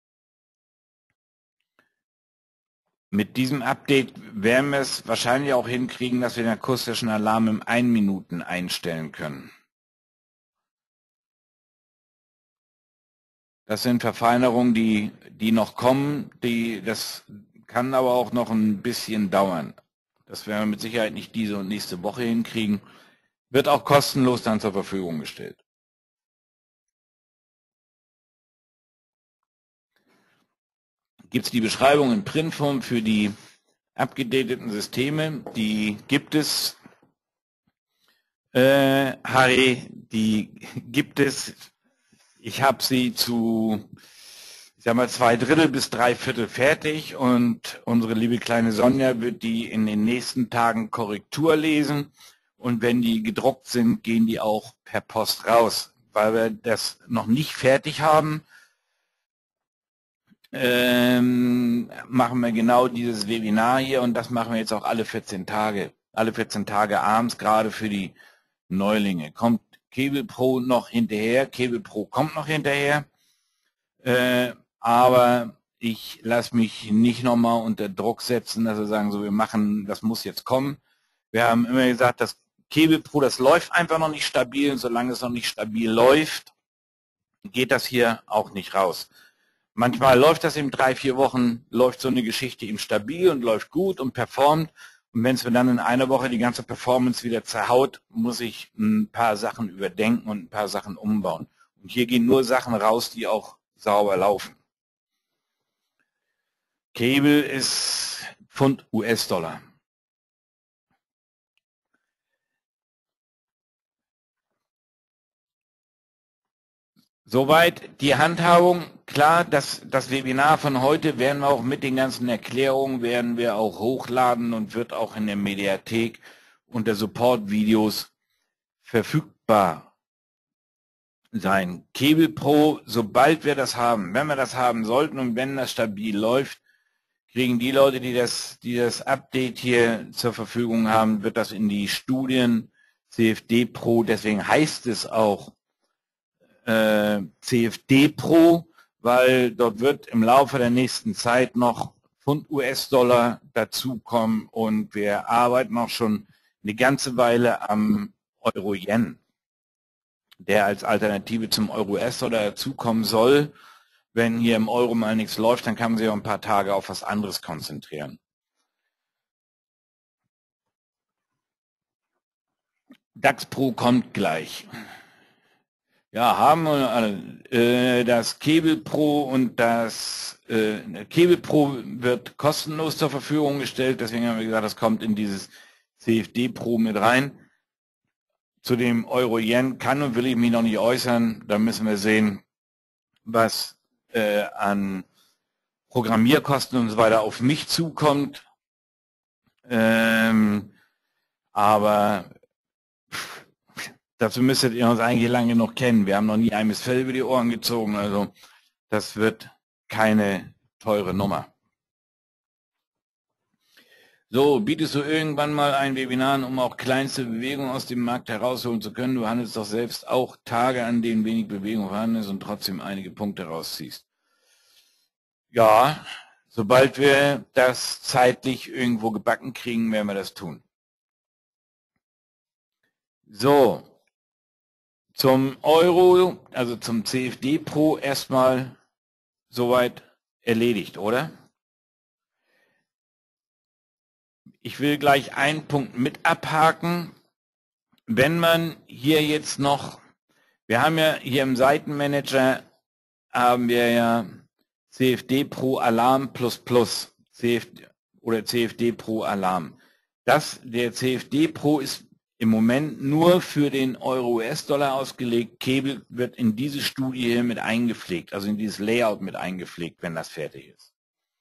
A: Mit diesem Update werden wir es wahrscheinlich auch hinkriegen, dass wir den akustischen Alarm im ein Minuten einstellen können. Das sind Verfeinerungen, die, die noch kommen. Die, das kann aber auch noch ein bisschen dauern. Das werden wir mit Sicherheit nicht diese und nächste Woche hinkriegen. Wird auch kostenlos dann zur Verfügung gestellt. Gibt es die Beschreibung in Printform für die abgedateten Systeme? Die gibt es. Äh, Harry, die gibt es. Ich habe sie zu, ich sag mal, zwei Drittel bis drei Viertel fertig und unsere liebe kleine Sonja wird die in den nächsten Tagen Korrektur lesen und wenn die gedruckt sind, gehen die auch per Post raus, weil wir das noch nicht fertig haben. Ähm, machen wir genau dieses Webinar hier und das machen wir jetzt auch alle vierzehn Tage. Alle vierzehn Tage abends, gerade für die Neulinge. Kommt Cable Pro noch hinterher, Cable Pro kommt noch hinterher, äh, aber ich lasse mich nicht nochmal unter Druck setzen, dass wir sagen, so wir machen, das muss jetzt kommen. Wir haben immer gesagt, das Cable Pro, das läuft einfach noch nicht stabil und solange es noch nicht stabil läuft, geht das hier auch nicht raus. Manchmal läuft das in drei, vier Wochen, läuft so eine Geschichte eben stabil und läuft gut und performt. Und wenn es mir dann in einer Woche die ganze Performance wieder zerhaut, muss ich ein paar Sachen überdenken und ein paar Sachen umbauen. Und hier gehen nur Sachen raus, die auch sauber laufen. Cable ist Pfund U S-Dollar. Soweit die Handhabung. Klar, das, das Webinar von heute werden wir auch mit den ganzen Erklärungen werden wir auch hochladen und wird auch in der Mediathek unter Support-Videos verfügbar sein. Cable Pro, sobald wir das haben, wenn wir das haben sollten und wenn das stabil läuft, kriegen die Leute, die das, die das Update hier zur Verfügung haben, wird das in die Studien C F D Pro, deswegen heißt es auch äh, C F D Pro, weil dort wird im Laufe der nächsten Zeit noch Pfund U S-Dollar dazukommen und wir arbeiten auch schon eine ganze Weile am Euro-Yen, der als Alternative zum Euro-U S-Dollar dazukommen soll. Wenn hier im Euro mal nichts läuft, dann kann man sich auch ein paar Tage auf was anderes konzentrieren. DAX Pro kommt gleich. Ja, haben wir äh, das Cable Pro und das äh, Cable Pro wird kostenlos zur Verfügung gestellt, deswegen haben wir gesagt, das kommt in dieses C F D Pro mit rein. Zu dem Euro-Yen kann und will ich mich noch nicht äußern, da müssen wir sehen, was äh, an Programmierkosten und so weiter auf mich zukommt. Ähm, aber dazu müsstet ihr uns eigentlich lange noch kennen. Wir haben noch nie ein Fell über die Ohren gezogen, also das wird keine teure Nummer. So, bietest du irgendwann mal ein Webinar an, um auch kleinste Bewegungen aus dem Markt herausholen zu können? Du handelst doch selbst auch Tage, an denen wenig Bewegung vorhanden ist und trotzdem einige Punkte rausziehst. Ja, sobald wir das zeitlich irgendwo gebacken kriegen, werden wir das tun. So, zum Euro, also zum C F D Pro erstmal soweit erledigt, oder? Ich will gleich einen Punkt mit abhaken. Wenn man hier jetzt noch, wir haben ja hier im Seitenmanager, haben wir ja C F D Pro Alarm plus plus C F D, oder C F D Pro Alarm. Das, der C F D Pro ist im Moment nur für den Euro-U S-Dollar ausgelegt. Cable wird in diese Studie hier mit eingepflegt, also in dieses Layout mit eingepflegt, wenn das fertig ist.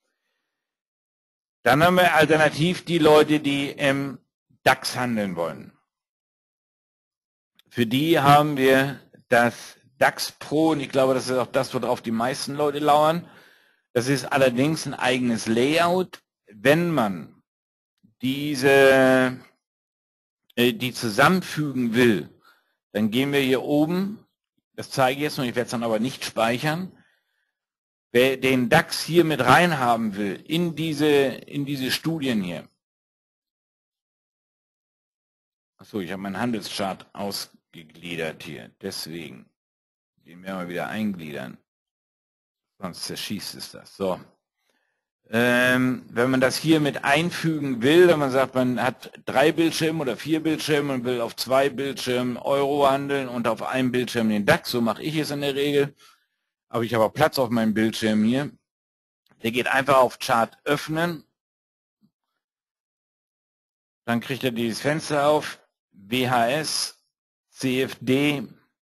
A: Dann haben wir alternativ die Leute, die im DAX handeln wollen. Für die haben wir das DAX Pro und ich glaube, das ist auch das, worauf die meisten Leute lauern. Das ist allerdings ein eigenes Layout. Wenn man diese, äh, die zusammenfügen will, dann gehen wir hier oben, das zeige ich jetzt noch, ich werde es dann aber nicht speichern. Wer den DAX hier mit reinhaben will, in diese, in diese Studien hier. Achso, ich habe meinen Handelschart ausgegliedert hier, deswegen. Den werden wir wieder eingliedern. Sonst zerschießt es das. So. Ähm, wenn man das hier mit einfügen will, wenn man sagt, man hat drei Bildschirme oder vier Bildschirme und will auf zwei Bildschirmen Euro handeln und auf einem Bildschirm den DAX, so mache ich es in der Regel. Aber ich habe auch Platz auf meinem Bildschirm hier. Der geht einfach auf Chart öffnen. Dann kriegt er dieses Fenster auf. W H S, C F D,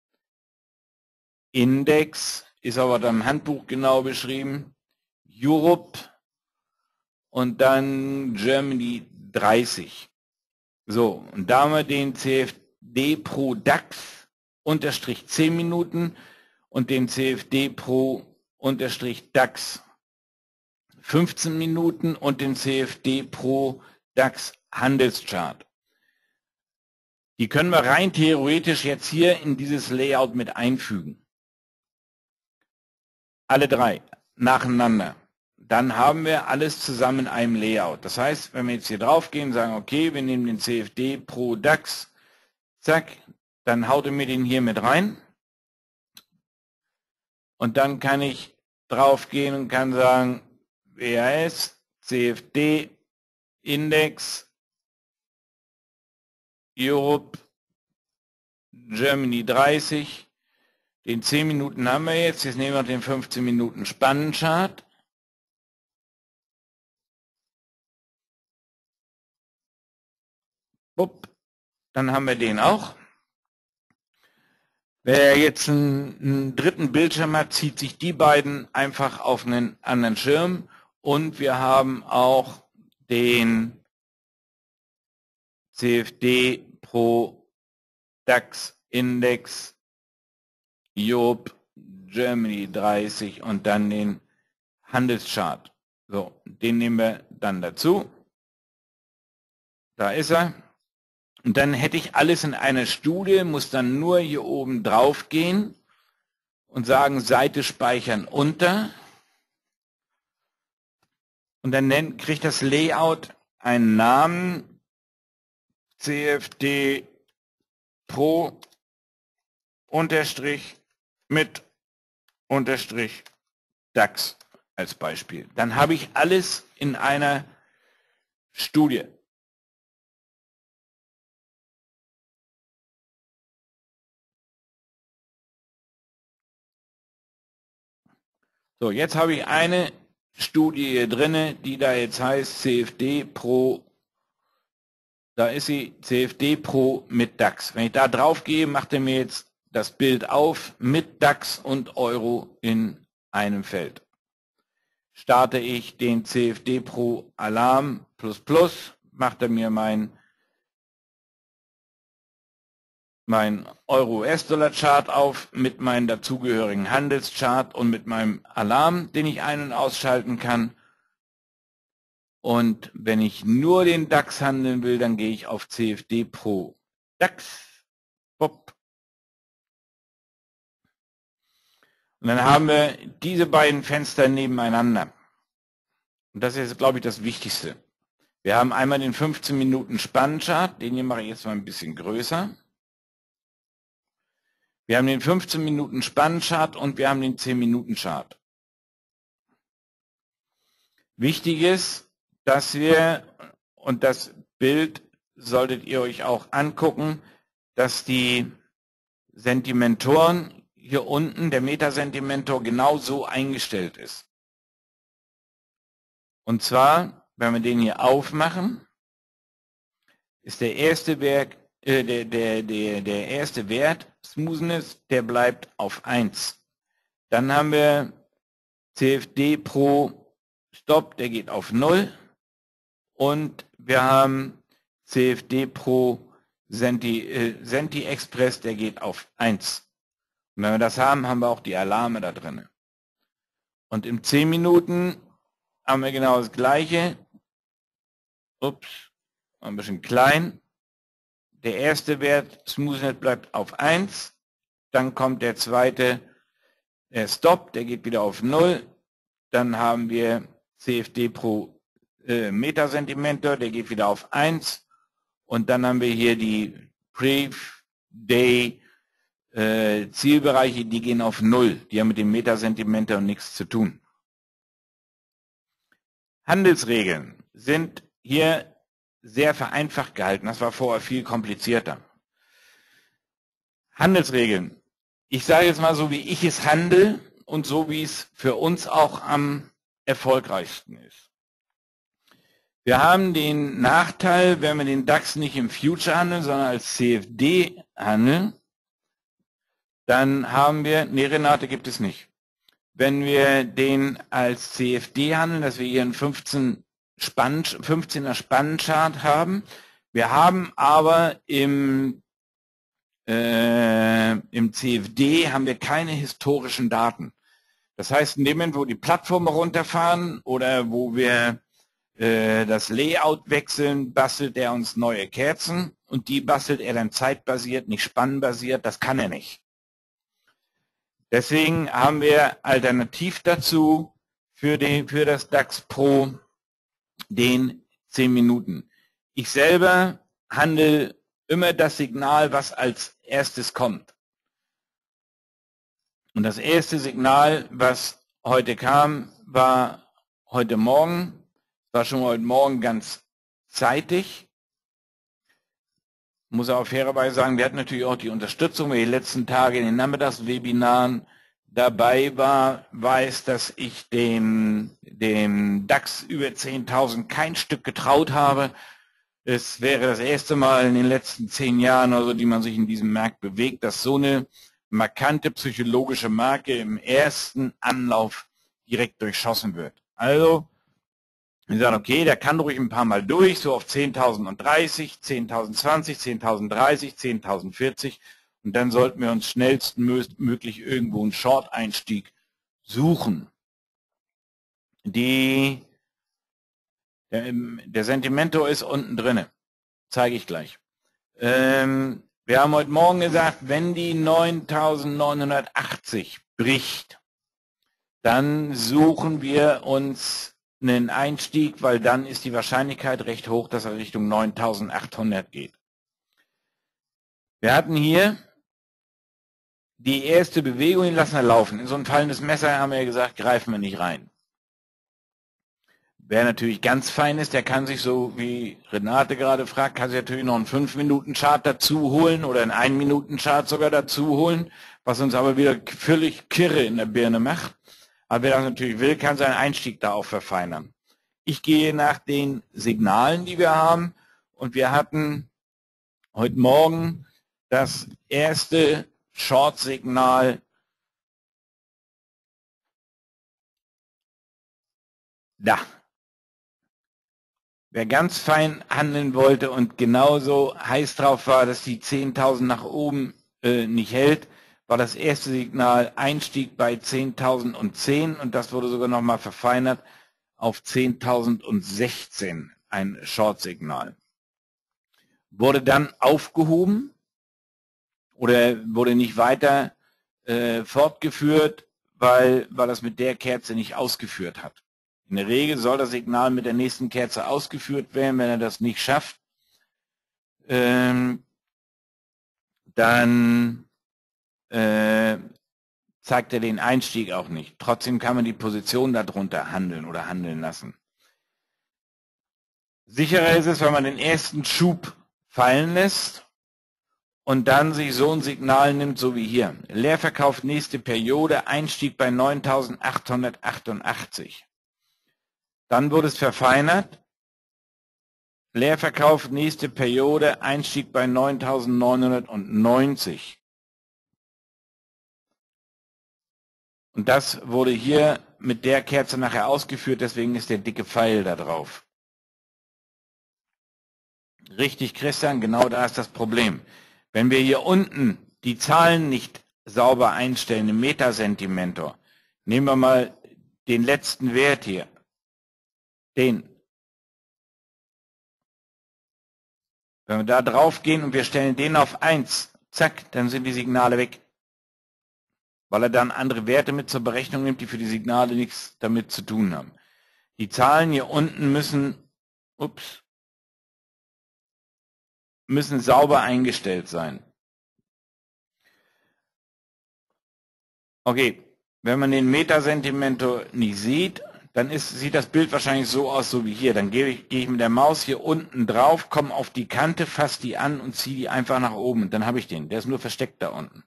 A: Index, ist aber dann im Handbuch genau beschrieben. Europe und dann Germany dreißig. So, und da haben wir den C F D Pro DAX unterstrich zehn Minuten und den C F D Pro unterstrich DAX fünfzehn Minuten und den C F D Pro DAX Handelschart. Die können wir rein theoretisch jetzt hier in dieses Layout mit einfügen. Alle drei nacheinander. Dann haben wir alles zusammen in einem Layout. Das heißt, wenn wir jetzt hier drauf gehen und sagen, okay, wir nehmen den C F D Pro DAX, zack, dann haut er mir den hier mit rein. Und dann kann ich drauf gehen und kann sagen, W H S, C F D, Index, Europe, Germany dreißig. Den zehn Minuten haben wir jetzt. Jetzt nehmen wir den fünfzehn Minuten Spannenchart. Upp, dann haben wir den auch. Wer jetzt einen, einen dritten Bildschirm hat, zieht sich die beiden einfach auf einen anderen Schirm. Und wir haben auch den C F D Pro DAX Index Europe Germany dreißig und dann den Handelschart. So, den nehmen wir dann dazu. Da ist er. Und dann hätte ich alles in einer Studie, muss dann nur hier oben drauf gehen und sagen, Seite speichern unter. Und dann nennt, kriegt das Layout einen Namen, C F D Pro unterstrich mit unterstrich DAX als Beispiel. Dann habe ich alles in einer Studie. So, jetzt habe ich eine Studie hier drinne, die da jetzt heißt C F D Pro. Da ist sie, C F D Pro mit DAX. Wenn ich da drauf gehe, macht er mir jetzt das Bild auf mit DAX und Euro in einem Feld. Starte ich den C F D Pro Alarm plus plus, macht er mir mein, mein Euro-U S-Dollar-Chart auf mit meinem dazugehörigen Handelschart und mit meinem Alarm, den ich ein- und ausschalten kann. Und wenn ich nur den DAX handeln will, dann gehe ich auf C F D Pro DAX. Pop. Und dann haben wir diese beiden Fenster nebeneinander. Und das ist, glaube ich, das Wichtigste. Wir haben einmal den fünfzehn Minuten Spannchart, den hier mache ich jetzt mal ein bisschen größer. Wir haben den fünfzehn Minuten Spannchart und wir haben den zehn Minuten Chart. Wichtig ist, dass wir, und das Bild solltet ihr euch auch angucken, dass die Sentimentoren hier unten, der Metasentimentor, genau so eingestellt ist. Und zwar, wenn wir den hier aufmachen, ist der erste Wert, äh, der, der, der, der erste Wert, Smoothness, der bleibt auf eins. Dann haben wir C F D Pro Stop, der geht auf null. Und wir haben C F D Pro Senti, äh, Senti Express, der geht auf eins. Und wenn wir das haben, haben wir auch die Alarme da drin. Und im zehn Minuten haben wir genau das gleiche. Ups, ein bisschen klein. Der erste Wert, Smoothness, bleibt auf eins. Dann kommt der zweite, der Stop, der geht wieder auf null. Dann haben wir C F D Pro äh, Metasentimentor, der geht wieder auf eins. Und dann haben wir hier die Pre-Day äh, Zielbereiche, die gehen auf null. Die haben mit dem Metasentimentor nichts zu tun. Handelsregeln sind hier sehr vereinfacht gehalten. Das war vorher viel komplizierter. Handelsregeln. Ich sage jetzt mal so, wie ich es handle und so, wie es für uns auch am erfolgreichsten ist. Wir haben den Nachteil, wenn wir den DAX nicht im Future handeln, sondern als C F D handeln, dann haben wir, nee, Renate gibt es nicht. Wenn wir den als C F D handeln, dass wir hier einen fünfzehn Spann, fünfzehner Spannchart haben. Wir haben aber im, äh, im C F D haben wir keine historischen Daten. Das heißt, in dem Moment, wo die Plattformen runterfahren oder wo wir äh, das Layout wechseln, bastelt er uns neue Kerzen und die bastelt er dann zeitbasiert, nicht spannbasiert. Das kann er nicht. Deswegen haben wir alternativ dazu für, den, für das DAX Pro den zehn Minuten. Ich selber handle immer das Signal, was als erstes kommt. Und das erste Signal, was heute kam, war heute Morgen. War schon heute Morgen ganz zeitig. Muss auch fairerweise sagen, wir hatten natürlich auch die Unterstützung, weil die letzten Tage in den Nachmittagswebinaren dabei war, weiß, dass ich dem, dem DAX über zehntausend kein Stück getraut habe. Es wäre das erste Mal in den letzten zehn Jahren, also die man sich in diesem Markt bewegt, dass so eine markante psychologische Marke im ersten Anlauf direkt durchschossen wird. Also, wir sagen, okay, der kann ruhig ein paar Mal durch, so auf zehntausend zehntausend zwanzig, zehntausend dreißig, zehntausend vierzig. Und dann sollten wir uns schnellstmöglich irgendwo einen Short-Einstieg suchen. Die Der, der Sentimento ist unten drinne. Zeige ich gleich. Ähm, wir haben heute Morgen gesagt, wenn die neuntausendneunhundertachtzig bricht, dann suchen wir uns einen Einstieg, weil dann ist die Wahrscheinlichkeit recht hoch, dass er Richtung neuntausendachthundert geht. Wir hatten hier die erste Bewegung, die lassen wir laufen. In so ein fallendes Messer haben wir ja gesagt, greifen wir nicht rein. Wer natürlich ganz fein ist, der kann sich, so wie Renate gerade fragt, kann sich natürlich noch einen fünf Minuten Chart dazu holen oder einen ein Minuten Chart sogar dazu holen, was uns aber wieder völlig kirre in der Birne macht. Aber wer das natürlich will, kann seinen Einstieg da auch verfeinern. Ich gehe nach den Signalen, die wir haben, und wir hatten heute Morgen das erste Short-Signal da. Wer ganz fein handeln wollte und genauso heiß drauf war, dass die zehntausend nach oben äh, nicht hält, war das erste Signal Einstieg bei zehntausendzehn und das wurde sogar nochmal verfeinert auf zehntausendsechzehn, ein Short-Signal. Wurde dann aufgehoben oder wurde nicht weiter äh, fortgeführt, weil, weil das mit der Kerze nicht ausgeführt hat. In der Regel soll das Signal mit der nächsten Kerze ausgeführt werden. Wenn er das nicht schafft, ähm, dann äh, zeigt er den Einstieg auch nicht. Trotzdem kann man die Position darunter handeln oder handeln lassen. Sicherer ist es, wenn man den ersten Schub fallen lässt und dann sich so ein Signal nimmt, so wie hier. Leerverkauf nächste Periode, Einstieg bei neuntausendachthundertachtundachtzig. Dann wurde es verfeinert. Leerverkauf nächste Periode, Einstieg bei neuntausendneunhundertneunzig. Und das wurde hier mit der Kerze nachher ausgeführt, deswegen ist der dicke Pfeil da drauf. Richtig, Christian, genau da ist das Problem. Wenn wir hier unten die Zahlen nicht sauber einstellen im Metasentimentor, nehmen wir mal den letzten Wert hier. Den. Wenn wir da drauf gehen und wir stellen den auf eins, zack, dann sind die Signale weg. Weil er dann andere Werte mit zur Berechnung nimmt, die für die Signale nichts damit zu tun haben. Die Zahlen hier unten müssen, ups, müssen sauber eingestellt sein. Okay, wenn man den Metasentimentor nicht sieht, dann ist, sieht das Bild wahrscheinlich so aus, so wie hier. Dann gehe ich, gehe ich mit der Maus hier unten drauf, komme auf die Kante, fasse die an und ziehe die einfach nach oben. Und dann habe ich den. Der ist nur versteckt da unten.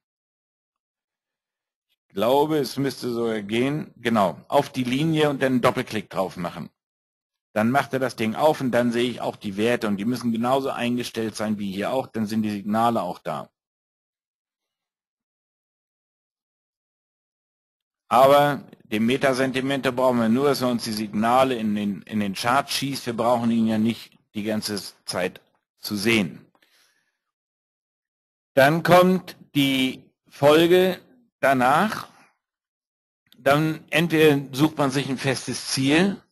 A: Ich glaube, es müsste sogar gehen. Genau, auf die Linie und dann einen Doppelklick drauf machen. Dann macht er das Ding auf und dann sehe ich auch die Werte. Und die müssen genauso eingestellt sein wie hier auch. Dann sind die Signale auch da. Aber den Metasentimentor brauchen wir nur, dass er uns die Signale in den, in den Chart schießt. Wir brauchen ihn ja nicht die ganze Zeit zu sehen. Dann kommt die Folge danach. Dann entweder sucht man sich ein festes Ziel.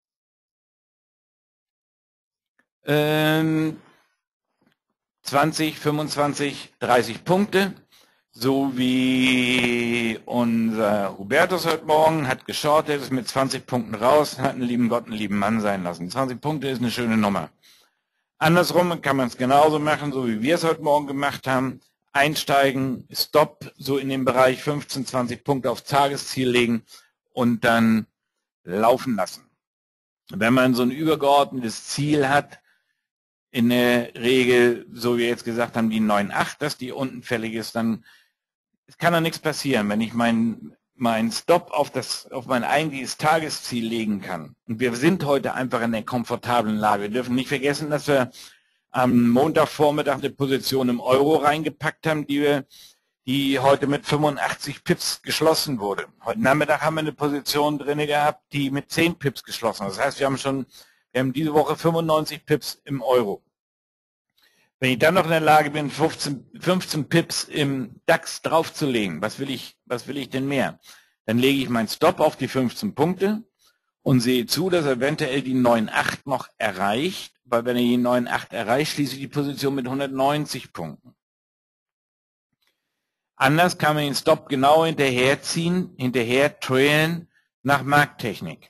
A: Ähm, zwanzig, fünfundzwanzig, dreißig Punkte. So wie unser Hubertus heute Morgen hat geschortet, ist mit zwanzig Punkten raus, hat einen lieben Gott, einen lieben Mann sein lassen. zwanzig Punkte ist eine schöne Nummer. Andersrum kann man es genauso machen, so wie wir es heute Morgen gemacht haben. Einsteigen, Stop, so in dem Bereich fünfzehn, zwanzig Punkte aufs Tagesziel legen und dann laufen lassen. Wenn man so ein übergeordnetes Ziel hat, in der Regel, so wie wir jetzt gesagt haben, die neun Komma acht, dass die unten fällig ist, dann es kann doch nichts passieren, wenn ich meinen mein Stop auf, das, auf mein eigentliches Tagesziel legen kann. Und wir sind heute einfach in der komfortablen Lage. Wir dürfen nicht vergessen, dass wir am Montagvormittag eine Position im Euro reingepackt haben, die wir, die heute mit fünfundachtzig Pips geschlossen wurde. Heute Nachmittag haben wir eine Position drin gehabt, die mit zehn Pips geschlossen hat. Das heißt, wir haben schon, wir haben diese Woche fünfundneunzig Pips im Euro. Wenn ich dann noch in der Lage bin, fünfzehn, fünfzehn Pips im DAX draufzulegen, was will ich, was will ich denn mehr? Dann lege ich meinen Stop auf die fünfzehn Punkte und sehe zu, dass er eventuell die neun Komma acht noch erreicht, weil wenn er die neun Komma acht erreicht, schließe ich die Position mit hundertneunzig Punkten. Anders kann man den Stop genau hinterherziehen, hinterher trailen nach Markttechnik.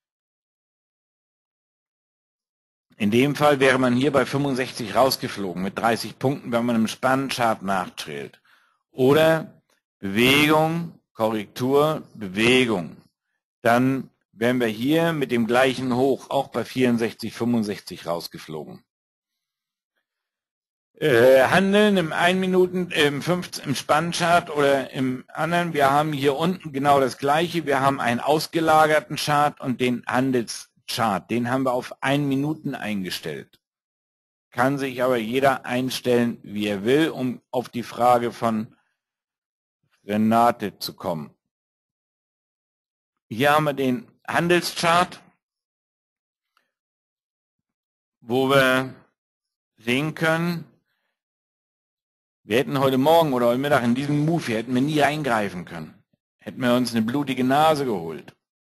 A: In dem Fall wäre man hier bei fünfundsechzig rausgeflogen mit dreißig Punkten, wenn man im Spannchart nachtrailt. Oder Bewegung, Korrektur, Bewegung. Dann wären wir hier mit dem gleichen Hoch auch bei vierundsechzig, fünfundsechzig rausgeflogen. Äh, handeln im ein Minuten, im, fünfzehn, im Spannchart oder im anderen. Wir haben hier unten genau das gleiche. Wir haben einen ausgelagerten Chart und den Handelschart. Den haben wir auf ein Minuten eingestellt. Kann sich aber jeder einstellen, wie er will, um auf die Frage von Renate zu kommen. Hier haben wir den Handelschart, wo wir sehen können, wir hätten heute Morgen oder heute Mittag in diesem Move, hier hätten wir nie eingreifen können. Hätten wir uns eine blutige Nase geholt.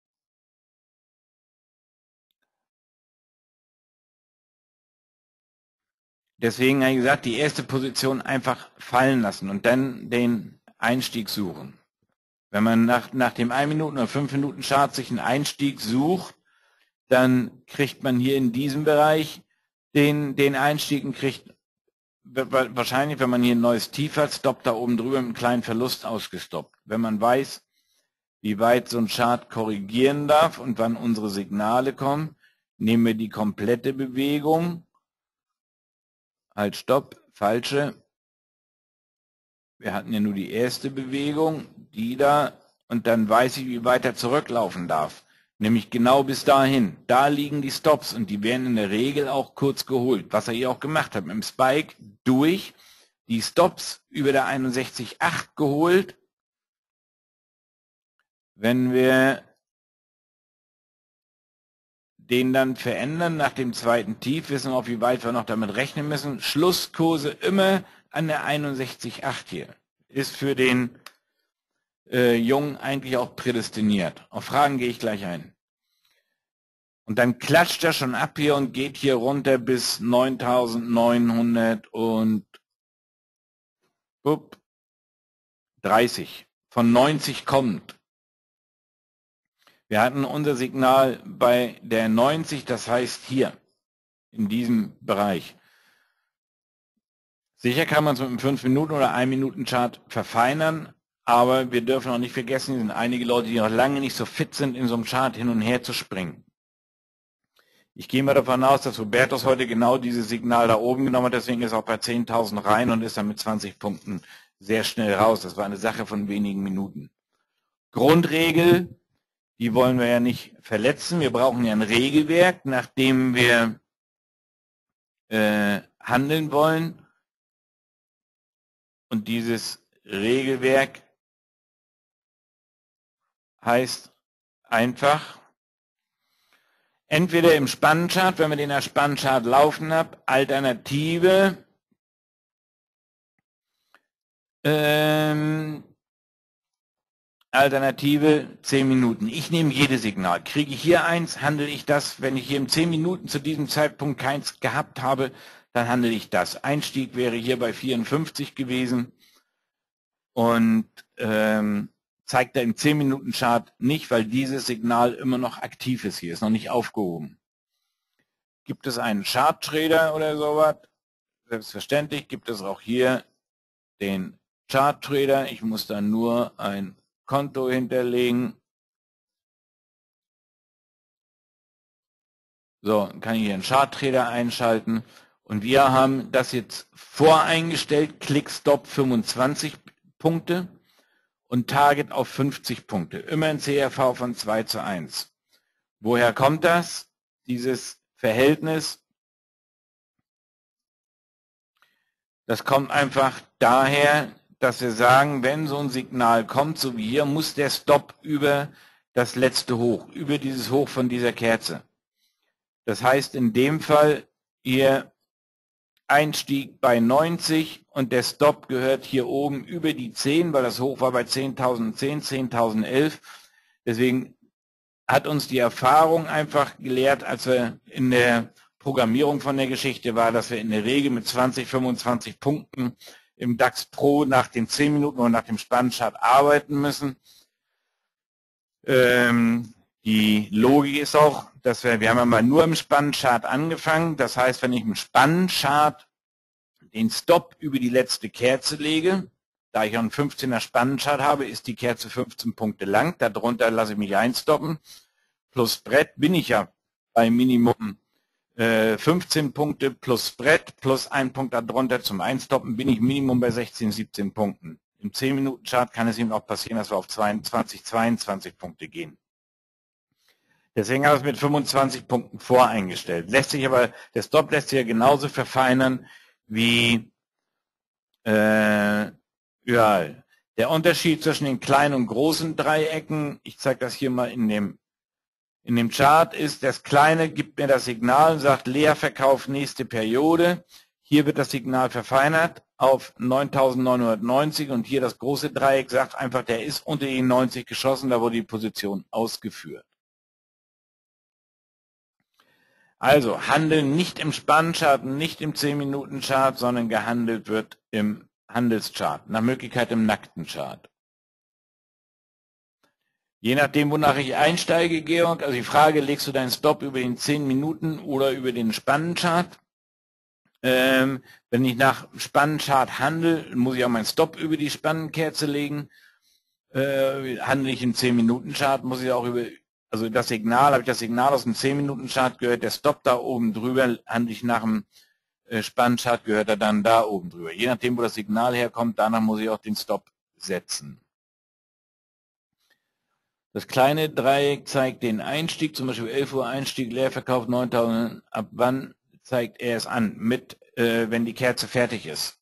A: Deswegen habe ich gesagt, die erste Position einfach fallen lassen und dann den Einstieg suchen. Wenn man nach, nach dem ein Minuten oder fünf Minuten Chart sich einen Einstieg sucht, dann kriegt man hier in diesem Bereich den, den Einstieg und kriegt wahrscheinlich, wenn man hier ein neues Tief hat, stoppt da oben drüber mit einem kleinen Verlust ausgestoppt. Wenn man weiß, wie weit so ein Chart korrigieren darf und wann unsere Signale kommen, nehmen wir die komplette Bewegung. Halt, stopp, falsche. Wir hatten ja nur die erste Bewegung, die da, und dann weiß ich, wie weit er zurücklaufen darf. Nämlich genau bis dahin. Da liegen die Stops und die werden in der Regel auch kurz geholt. Was er hier auch gemacht hat, mit dem Spike durch, die Stops über der einundsechzig Komma acht geholt. Wenn wir den dann verändern nach dem zweiten Tief, wissen wir auch, wie weit wir noch damit rechnen müssen. Schlusskurse immer an der einundsechzig Komma acht hier. Ist für den äh, Jungen eigentlich auch prädestiniert. Auf Fragen gehe ich gleich ein. Und dann klatscht er schon ab hier und geht hier runter bis neuntausendneunhundert und up, dreißig. Von neunzig kommt. Wir hatten unser Signal bei der neunzig, das heißt hier, in diesem Bereich. Sicher kann man es mit einem fünf Minuten oder ein Minuten Chart verfeinern, aber wir dürfen auch nicht vergessen, es sind einige Leute, die noch lange nicht so fit sind, in so einem Chart hin und her zu springen. Ich gehe mal davon aus, dass Hubertus heute genau dieses Signal da oben genommen hat, deswegen ist er auch bei zehntausend rein und ist dann mit zwanzig Punkten sehr schnell raus. Das war eine Sache von wenigen Minuten. Grundregel, die wollen wir ja nicht verletzen. Wir brauchen ja ein Regelwerk, nach dem wir äh, handeln wollen. Und dieses Regelwerk heißt einfach, entweder im Spannchart, wenn wir den als Spannchart laufen haben, Alternative, ähm, Alternative zehn Minuten. Ich nehme jedes Signal. Kriege ich hier eins, handle ich das. Wenn ich hier im zehn Minuten zu diesem Zeitpunkt keins gehabt habe, dann handle ich das. Einstieg wäre hier bei vierundfünfzig gewesen und ähm, zeigt er im zehn Minuten Chart nicht, weil dieses Signal immer noch aktiv ist hier, ist noch nicht aufgehoben. Gibt es einen Chart Trader oder sowas? Selbstverständlich gibt es auch hier den Chart Trader. Ich muss dann nur ein Konto hinterlegen. So, dann kann ich hier einen Chart Trader einschalten. Und wir haben das jetzt voreingestellt, Click-Stop fünfundzwanzig Punkte und Target auf fünfzig Punkte. Immer ein C R V von zwei zu eins. Woher kommt das? Dieses Verhältnis? Das kommt einfach daher, dass wir sagen, wenn so ein Signal kommt, so wie hier, muss der Stop über das letzte Hoch, über dieses Hoch von dieser Kerze. Das heißt in dem Fall hier Einstieg bei neunzig und der Stop gehört hier oben über die zehn, weil das Hoch war bei zehntausend zehn, zehntausend elf. Deswegen hat uns die Erfahrung einfach gelehrt, als wir in der Programmierung von der Geschichte war, dass wir in der Regel mit zwanzig, fünfundzwanzig Punkten im DAX Pro nach den zehn Minuten oder nach dem Spannchart arbeiten müssen. Ähm, die Logik ist auch, dass wir, wir haben ja mal nur im Spannchart angefangen. Das heißt, wenn ich im Spannchart den Stop über die letzte Kerze lege, da ich einen fünfzehner Spannchart habe, ist die Kerze fünfzehn Punkte lang. Darunter lasse ich mich einstoppen. Plus Brett bin ich ja bei Minimum äh, fünfzehn Punkte plus Brett plus ein Punkt darunter zum Einstoppen bin ich Minimum bei sechzehn, siebzehn Punkten. Im zehn Minuten Chart kann es eben auch passieren, dass wir auf zweiundzwanzig, zweiundzwanzig Punkte gehen. Deswegen habe ich es mit fünfundzwanzig Punkten voreingestellt. Lässt sich aber, der Stop lässt sich ja genauso verfeinern wie äh, überall. Der Unterschied zwischen den kleinen und großen Dreiecken, ich zeige das hier mal in dem, in dem Chart, ist, das kleine gibt mir das Signal und sagt Leerverkauf nächste Periode. Hier wird das Signal verfeinert auf neuntausendneunhundertneunzig und hier das große Dreieck sagt einfach, der ist unter die neunzig geschossen, da wurde die Position ausgeführt. Also handeln nicht im Spannchart, nicht im zehn Minuten Chart, sondern gehandelt wird im Handelschart, nach Möglichkeit im nackten Chart. Je nachdem, wonach ich einsteige, Georg, also die Frage, legst du deinen Stop über den zehn Minuten oder über den Spannchart? Ähm, wenn ich nach Spannchart handle, muss ich auch meinen Stop über die Spannkerze legen. Äh, handle ich im zehn Minuten Chart, muss ich auch über, also das Signal, habe ich das Signal aus dem zehn Minuten Chart gehört, der Stop da oben drüber, handle ich nach dem äh, Spannchart, gehört er dann da oben drüber. Je nachdem, wo das Signal herkommt, danach muss ich auch den Stop setzen. Das kleine Dreieck zeigt den Einstieg, zum Beispiel elf Uhr Einstieg, Leerverkauf neuntausend, ab wann zeigt er es an, mit, äh, wenn die Kerze fertig ist.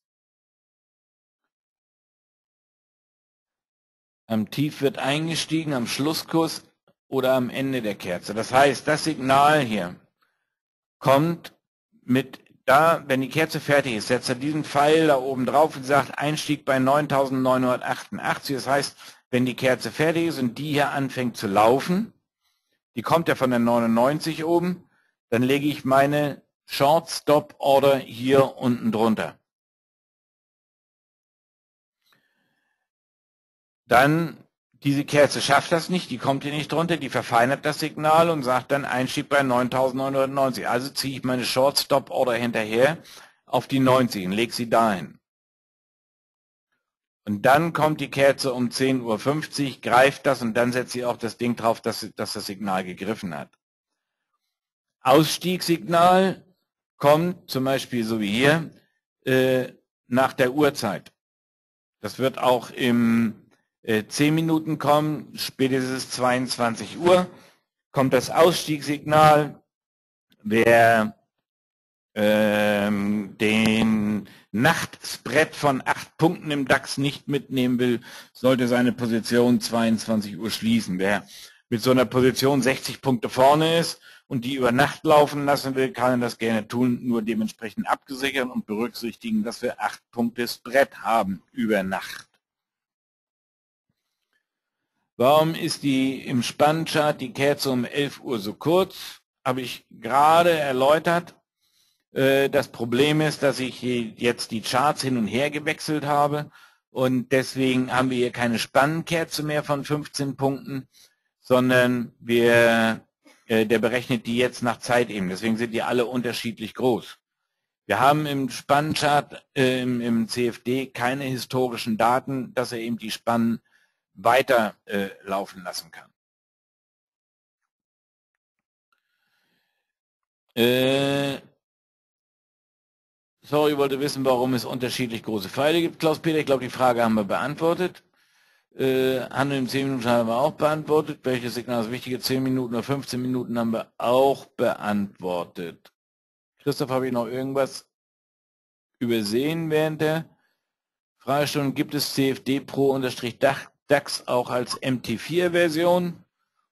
A: Am Tief wird eingestiegen, am Schlusskurs oder am Ende der Kerze. Das heißt, das Signal hier kommt mit, da, wenn die Kerze fertig ist, setzt er diesen Pfeil da oben drauf und sagt Einstieg bei neuntausendneunhundertachtundachtzig. Das heißt, wenn die Kerze fertig ist und die hier anfängt zu laufen, die kommt ja von der neunundneunzig oben, dann lege ich meine Short Stop Order hier unten drunter. Dann, diese Kerze schafft das nicht, die kommt hier nicht drunter, die verfeinert das Signal und sagt dann Einstieg bei neuntausendneunhundertneunzig. Also ziehe ich meine Short Stop Order hinterher auf die neunzig und lege sie dahin. Und dann kommt die Kerze um zehn Uhr fünfzig, greift das und dann setzt sie auch das Ding drauf, dass, dass das Signal gegriffen hat. Ausstiegssignal kommt zum Beispiel so wie hier äh, nach der Uhrzeit. Das wird auch im äh, zehn Minuten kommen, spätestens zweiundzwanzig Uhr kommt das Ausstiegssignal. Wer ähm, den Nachtspread von acht Punkten im DAX nicht mitnehmen will, sollte seine Position zweiundzwanzig Uhr schließen. Wer mit so einer Position sechzig Punkte vorne ist und die über Nacht laufen lassen will, kann das gerne tun, nur dementsprechend abgesichern und berücksichtigen, dass wir acht Punkte Spread haben über Nacht. Warum ist die im Spannchart die Kerze um elf Uhr so kurz? Habe ich gerade erläutert. Das Problem ist, dass ich jetzt die Charts hin und her gewechselt habe und deswegen haben wir hier keine Spannkerze mehr von fünfzehn Punkten, sondern wir, äh, der berechnet die jetzt nach Zeit eben. Deswegen sind die alle unterschiedlich groß. Wir haben im Spannchart, äh, im, im C F D keine historischen Daten, dass er eben die Spannen weiter äh, laufen lassen kann. Äh, Sorry, ich wollte wissen, warum es unterschiedlich große Pfeile gibt. Klaus-Peter, ich glaube, die Frage haben wir beantwortet. Äh, Handel im zehn Minuten haben wir auch beantwortet. Welches Signal ist wichtiger? zehn Minuten oder fünfzehn Minuten haben wir auch beantwortet. Christoph, habe ich noch irgendwas übersehen während der Fragestunde? Gibt es C F D Pro-DAX auch als M T vier Version?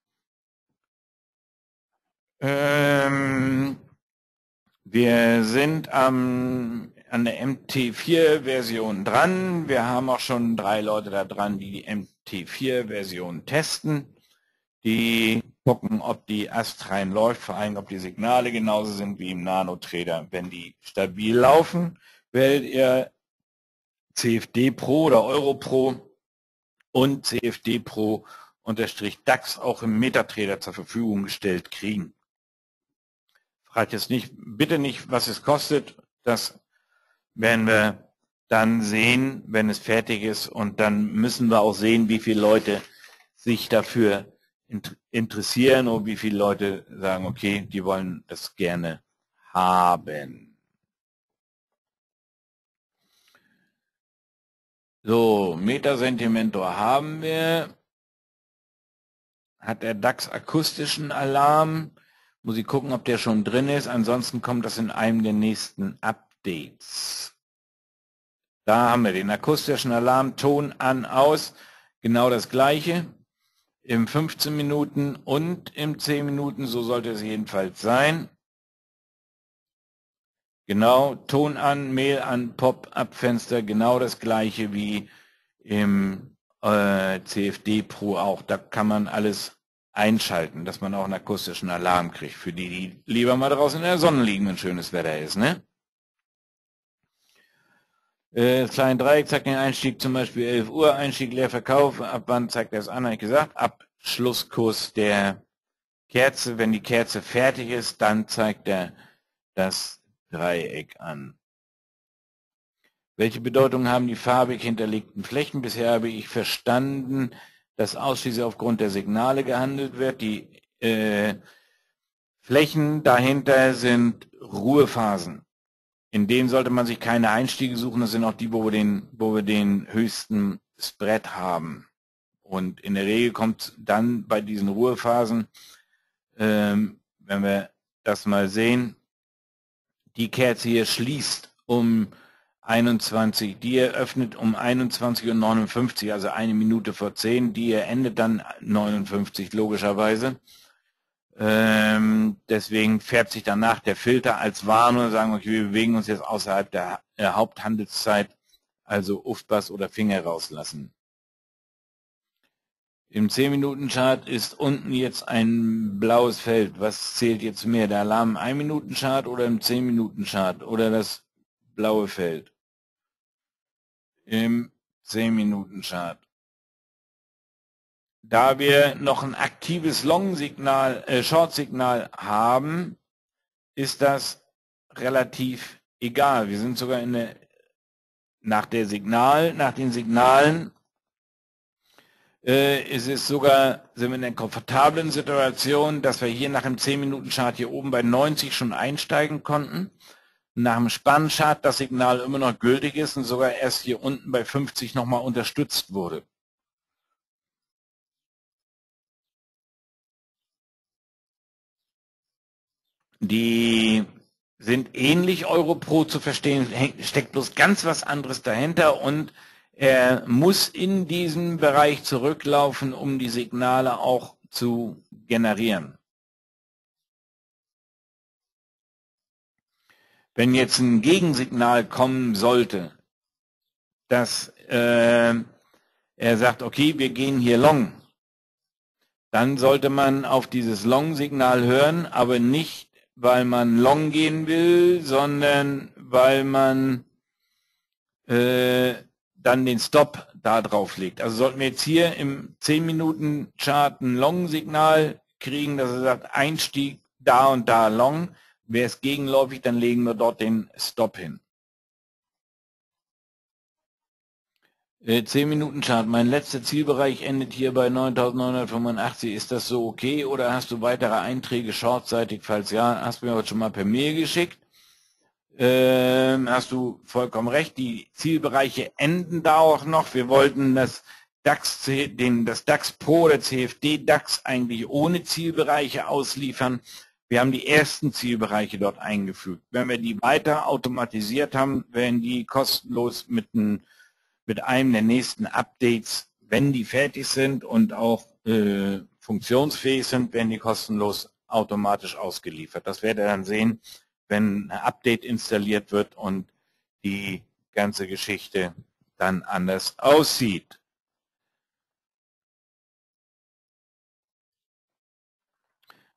A: Ähm... Wir sind ähm, an der M T vier Version dran. Wir haben auch schon drei Leute da dran, die die M T vier Version testen. Die gucken, ob die astrein läuft, vor allem ob die Signale genauso sind wie im Nano-Trader. Wenn die stabil laufen, werdet ihr C F D Pro oder Euro Pro und C F D Pro unterstrich DAX auch im MetaTrader zur Verfügung gestellt kriegen. Fragt jetzt nicht, bitte nicht, was es kostet. Das werden wir dann sehen, wenn es fertig ist. Und dann müssen wir auch sehen, wie viele Leute sich dafür interessieren und wie viele Leute sagen, okay, die wollen das gerne haben. So, Metasentimentor haben wir. Hat der DAX akustischen Alarm? Muss ich gucken, ob der schon drin ist. Ansonsten kommt das in einem der nächsten Updates. Da haben wir den akustischen Alarm, Ton an, aus. Genau das gleiche. Im fünfzehn Minuten und im zehn Minuten, so sollte es jedenfalls sein. Genau, Ton an, Mail an, Pop-up-Fenster, genau das gleiche wie im äh, C F D Pro auch. Da kann man alles einschalten, dass man auch einen akustischen Alarm kriegt. Für die, die lieber mal draußen in der Sonne liegen, wenn schönes Wetter ist, ne? Äh, das kleine Dreieck zeigt den Einstieg, zum Beispiel elf Uhr, Einstieg, Leerverkauf. Ab wann zeigt er es an, habe ich gesagt. Abschlusskurs der Kerze. Wenn die Kerze fertig ist, dann zeigt er das Dreieck an. Welche Bedeutung haben die farbig hinterlegten Flächen? Bisher habe ich verstanden, dass ausschließlich aufgrund der Signale gehandelt wird. Die äh, Flächen dahinter sind Ruhephasen. In denen sollte man sich keine Einstiege suchen. Das sind auch die, wo wir den, wo wir den höchsten Spread haben. Und in der Regel kommt dann bei diesen Ruhephasen, ähm, wenn wir das mal sehen, die Kerze hier schließt um einundzwanzig, die eröffnet um einundzwanzig Uhr neunundfünfzig, also eine Minute vor zehn, die endet dann neunundfünfzig logischerweise. Ähm, deswegen färbt sich danach der Filter als Warnung und sagen, okay, wir bewegen uns jetzt außerhalb der, der Haupthandelszeit, also Aufpass oder Finger rauslassen. Im zehn Minuten Chart ist unten jetzt ein blaues Feld. Was zählt jetzt mehr, der Alarm im ein Minuten Chart oder im zehn Minuten Chart oder das blaue Feld? Im zehn Minuten Chart. Da wir noch ein aktives Long-Signal, äh, Short-Signal haben, ist das relativ egal. Wir sind sogar in der, nach der Signal, nach den Signalen äh, ist es sogar, sind wir in einer komfortablen Situation, dass wir hier nach dem zehn Minuten Chart hier oben bei neunzig schon einsteigen konnten. Nach dem Spannchart das Signal immer noch gültig ist und sogar erst hier unten bei fünfzig nochmal unterstützt wurde. Die sind ähnlich Europro zu verstehen, steckt bloß ganz was anderes dahinter und er muss in diesen Bereich zurücklaufen, um die Signale auch zu generieren. Wenn jetzt ein Gegensignal kommen sollte, dass äh, er sagt, okay, wir gehen hier long, dann sollte man auf dieses Long-Signal hören, aber nicht, weil man long gehen will, sondern weil man äh, dann den Stop da drauf legt. Also sollten wir jetzt hier im zehn Minuten Chart ein Long-Signal kriegen, dass er sagt, Einstieg da und da long, wäre es gegenläufig, dann legen wir dort den Stop hin. zehn Minuten Chart, mein letzter Zielbereich endet hier bei neuntausendneunhundertfünfundachtzig. Ist das so okay oder hast du weitere Einträge shortseitig? Falls ja, hast du mir heute schon mal per Mail geschickt. Ähm, hast du vollkommen recht, die Zielbereiche enden da auch noch. Wir wollten das DAX, den, das DAX Pro oder C F D DAX eigentlich ohne Zielbereiche ausliefern. Wir haben die ersten Zielbereiche dort eingefügt. Wenn wir die weiter automatisiert haben, werden die kostenlos mit einem mit einem der nächsten Updates, wenn die fertig sind und auch äh, funktionsfähig sind, werden die kostenlos automatisch ausgeliefert. Das werdet ihr dann sehen, wenn ein Update installiert wird und die ganze Geschichte dann anders aussieht.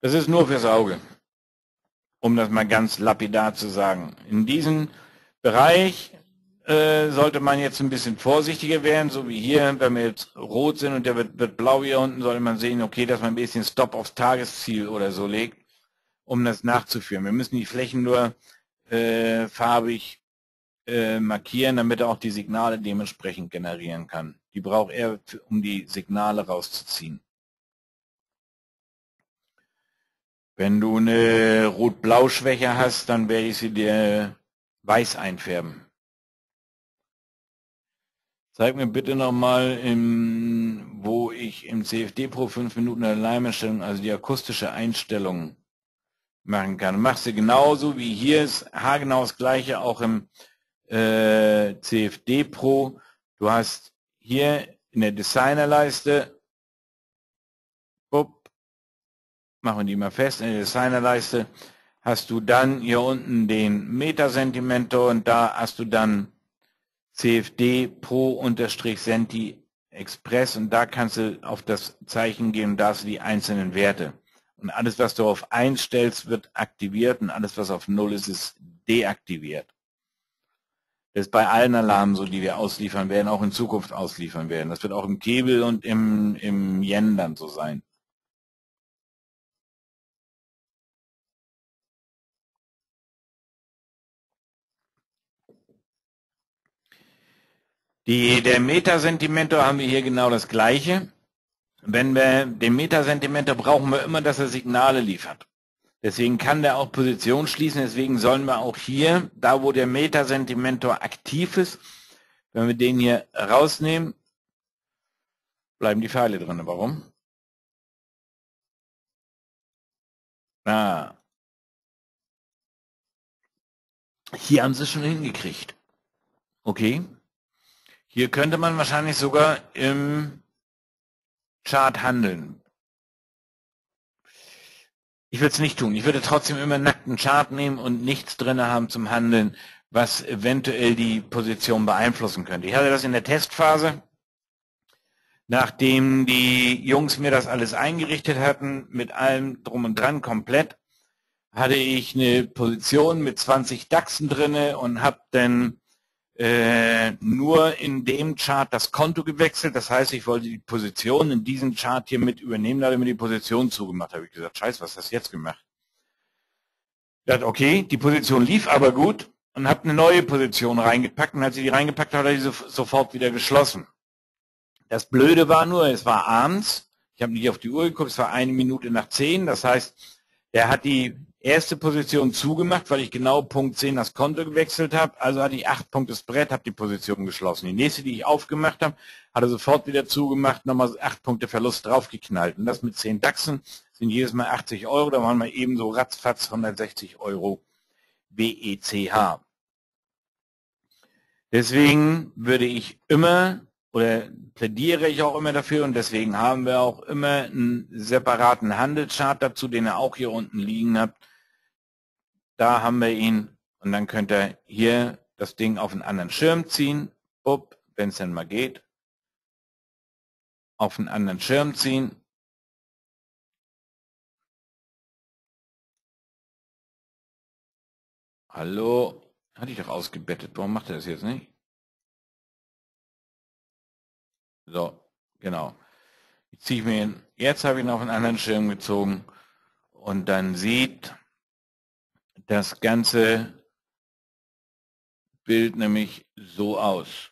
A: Das ist nur fürs Auge, um das mal ganz lapidar zu sagen. In diesem Bereich äh, sollte man jetzt ein bisschen vorsichtiger werden, so wie hier, wenn wir jetzt rot sind und der wird, wird blau hier unten, sollte man sehen, okay, dass man ein bisschen Stop aufs Tagesziel oder so legt, um das nachzuführen. Wir müssen die Flächen nur äh, farbig äh, markieren, damit er auch die Signale dementsprechend generieren kann. Die braucht er, um die Signale rauszuziehen. Wenn du eine Rot-Blau-Schwäche hast, dann werde ich sie dir weiß einfärben. Zeig mir bitte nochmal, wo ich im C F D Pro fünf Minuten Alarmeinstellung, also die akustische Einstellung machen kann. Machst du genauso wie hier ist, haargenau das gleiche, auch im äh, C F D Pro. Du hast hier in der Designerleiste, bup, machen wir die mal fest, in der Designerleiste hast du dann hier unten den Metasentimentor und da hast du dann C F D Pro-Senti Express und da kannst du auf das Zeichen gehen und da hast du die einzelnen Werte. Und alles, was du auf eins stellst, wird aktiviert und alles, was auf null ist, ist deaktiviert. Das ist bei allen Alarmen so, die wir ausliefern werden, auch in Zukunft ausliefern werden. Das wird auch im Kebel und im, im Yen dann so sein. Die, der Metasentimentor haben wir hier genau das gleiche. Wenn wir den Metasentimentor brauchen wir immer, dass er Signale liefert. Deswegen kann der auch Position schließen. Deswegen sollen wir auch hier, da wo der Metasentimentor aktiv ist, wenn wir den hier rausnehmen, bleiben die Pfeile drin. Warum? Ah. Hier haben sie es schon hingekriegt. Okay. Hier könnte man wahrscheinlich sogar im Chart handeln. Ich würde es nicht tun. Ich würde trotzdem immer einen nackten Chart nehmen und nichts drin haben zum Handeln, was eventuell die Position beeinflussen könnte. Ich hatte das in der Testphase, nachdem die Jungs mir das alles eingerichtet hatten, mit allem drum und dran komplett, hatte ich eine Position mit zwanzig DAXen drinne und habe dann äh, nur in dem Chart das Konto gewechselt. Das heißt, ich wollte die Position in diesem Chart hier mit übernehmen, da hat er mir die Position zugemacht. Da habe ich gesagt, scheiße, was hast du jetzt gemacht? Ich dachte, okay, die Position lief aber gut und habe eine neue Position reingepackt und als ich die reingepackt habe, hat er die so, sofort wieder geschlossen. Das Blöde war nur, es war abends, ich habe nicht auf die Uhr geguckt, es war eine Minute nach zehn, das heißt, er hat die erste Position zugemacht, weil ich genau Punkt zehn das Konto gewechselt habe, also hatte ich acht Punkte das Brett, habe die Position geschlossen. Die nächste, die ich aufgemacht habe, hat er sofort wieder zugemacht, nochmal acht Punkte Verlust draufgeknallt. Und das mit zehn DAXen sind jedes Mal achtzig Euro, da waren wir ebenso ratzfatz hundertsechzig Euro W E C H. Deswegen würde ich immer oder plädiere ich auch immer dafür und deswegen haben wir auch immer einen separaten Handelschart dazu, den ihr auch hier unten liegen habt. Da haben wir ihn und dann könnt ihr hier das Ding auf einen anderen Schirm ziehen, wenn es denn mal geht, auf einen anderen Schirm ziehen. Hallo, hatte ich doch ausgebettet, warum macht er das jetzt nicht? So, genau. Jetzt ziehe ich mir ihn, jetzt habe ich ihn auf einen anderen Schirm gezogen und dann sieht das ganze Bild nämlich so aus.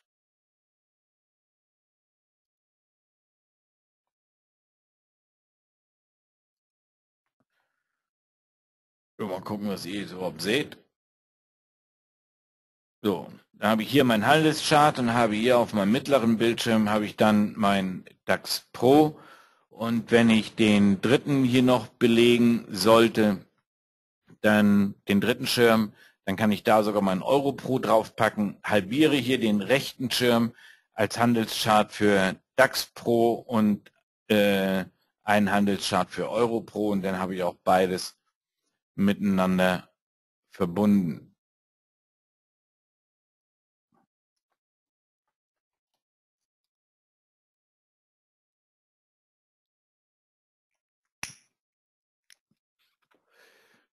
A: Mal gucken, was ihr jetzt überhaupt seht. So, da habe ich hier meinen Handelschart und habe hier auf meinem mittleren Bildschirm habe ich dann mein DAX Pro. Und wenn ich den dritten hier noch belegen sollte, dann den dritten Schirm, dann kann ich da sogar meinen Euro Pro draufpacken, halbiere hier den rechten Schirm als Handelschart für DAX Pro und äh, einen Handelschart für Euro Pro und dann habe ich auch beides miteinander verbunden.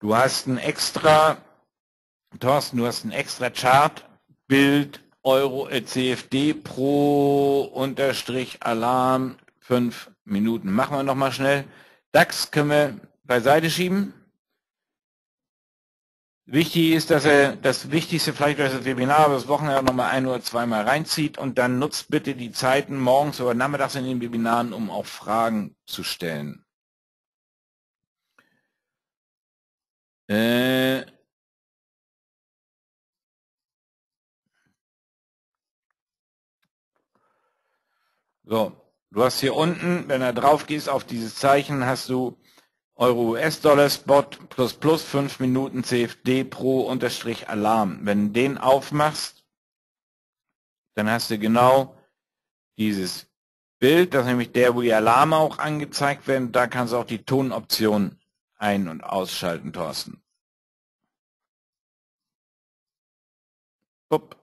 A: Du hast ein extra, Thorsten, du hast ein extra Chart, Bild, Euro, äh, C F D pro Unterstrich Alarm, fünf Minuten. Machen wir nochmal schnell. DAX können wir beiseite schieben. Wichtig ist, dass er das Wichtigste vielleicht durch das Webinar das Wochenende nochmal ein oder zweimal reinzieht und dann nutzt bitte die Zeiten morgens oder nachmittags in den Webinaren, um auch Fragen zu stellen. Äh, so, du hast hier unten, wenn du drauf gehst auf dieses Zeichen, hast du Euro-U S-Dollar Spot plus plus fünf Minuten C F D pro Unterstrich Alarm. Wenn du den aufmachst, dann hast du genau dieses Bild, das ist nämlich der, wo die Alarme auch angezeigt werden. Da kannst du auch die Tonoption ein- und ausschalten, Thorsten. Upp.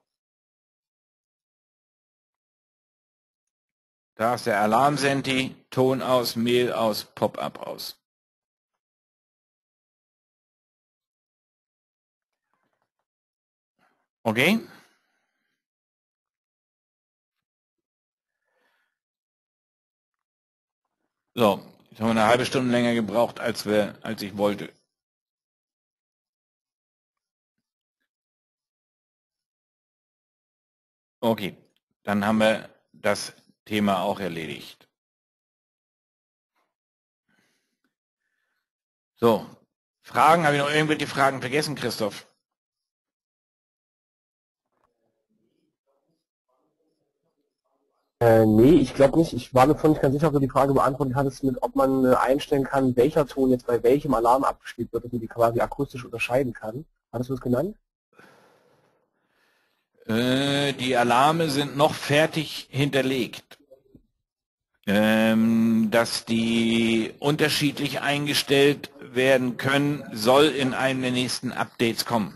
A: Da ist der Alarmsenti, Ton aus, Mail aus, Pop-up aus. Okay? So, jetzt haben wir eine halbe Stunde länger gebraucht, als wir, als ich wollte. Okay, dann haben wir das Thema auch erledigt. So, Fragen, habe ich noch irgendwelche Fragen vergessen, Christoph?
B: Äh, nee, ich glaube nicht. Ich war mir vorhin nicht ganz sicher, ob du die Frage beantwortet hattest, mit, ob man äh, einstellen kann, welcher Ton jetzt bei welchem Alarm abgespielt wird, dass man die quasi akustisch unterscheiden kann. Hattest du das genannt?
A: Äh, die Alarme sind noch fertig hinterlegt. Ähm, dass die unterschiedlich eingestellt werden können, soll in einem der nächsten Updates kommen.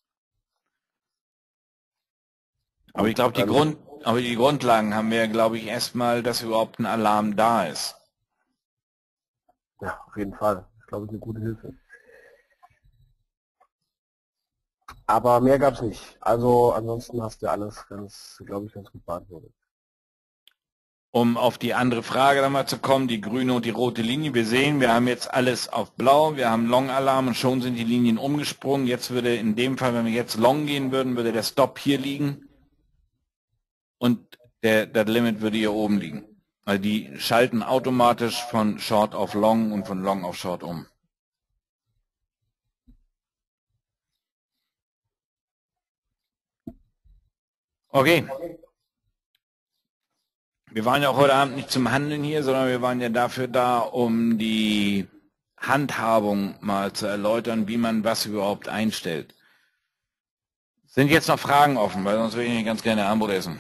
A: Aber ich glaube, die Grund, aber die Grundlagen haben wir, glaube ich, erstmal, dass überhaupt ein Alarm da ist.
B: Ja, auf jeden Fall. Das ist, glaube ich, eine gute Hilfe. Aber mehr gab es nicht. Also ansonsten hast du alles ganz, glaube ich, ganz gut beantwortet.
A: Um auf die andere Frage dann mal zu kommen, die grüne und die rote Linie. Wir sehen, wir haben jetzt alles auf blau, wir haben Long-Alarm und schon sind die Linien umgesprungen. Jetzt würde in dem Fall, wenn wir jetzt Long gehen würden, würde der Stop hier liegen und der, das Limit würde hier oben liegen. Also die schalten automatisch von Short auf Long und von Long auf Short um. Okay. Wir waren ja auch heute Abend nicht zum Handeln hier, sondern wir waren ja dafür da, um die Handhabung mal zu erläutern, wie man was überhaupt einstellt. Sind jetzt noch Fragen offen, weil sonst würde ich nicht ganz gerne Armbrot essen.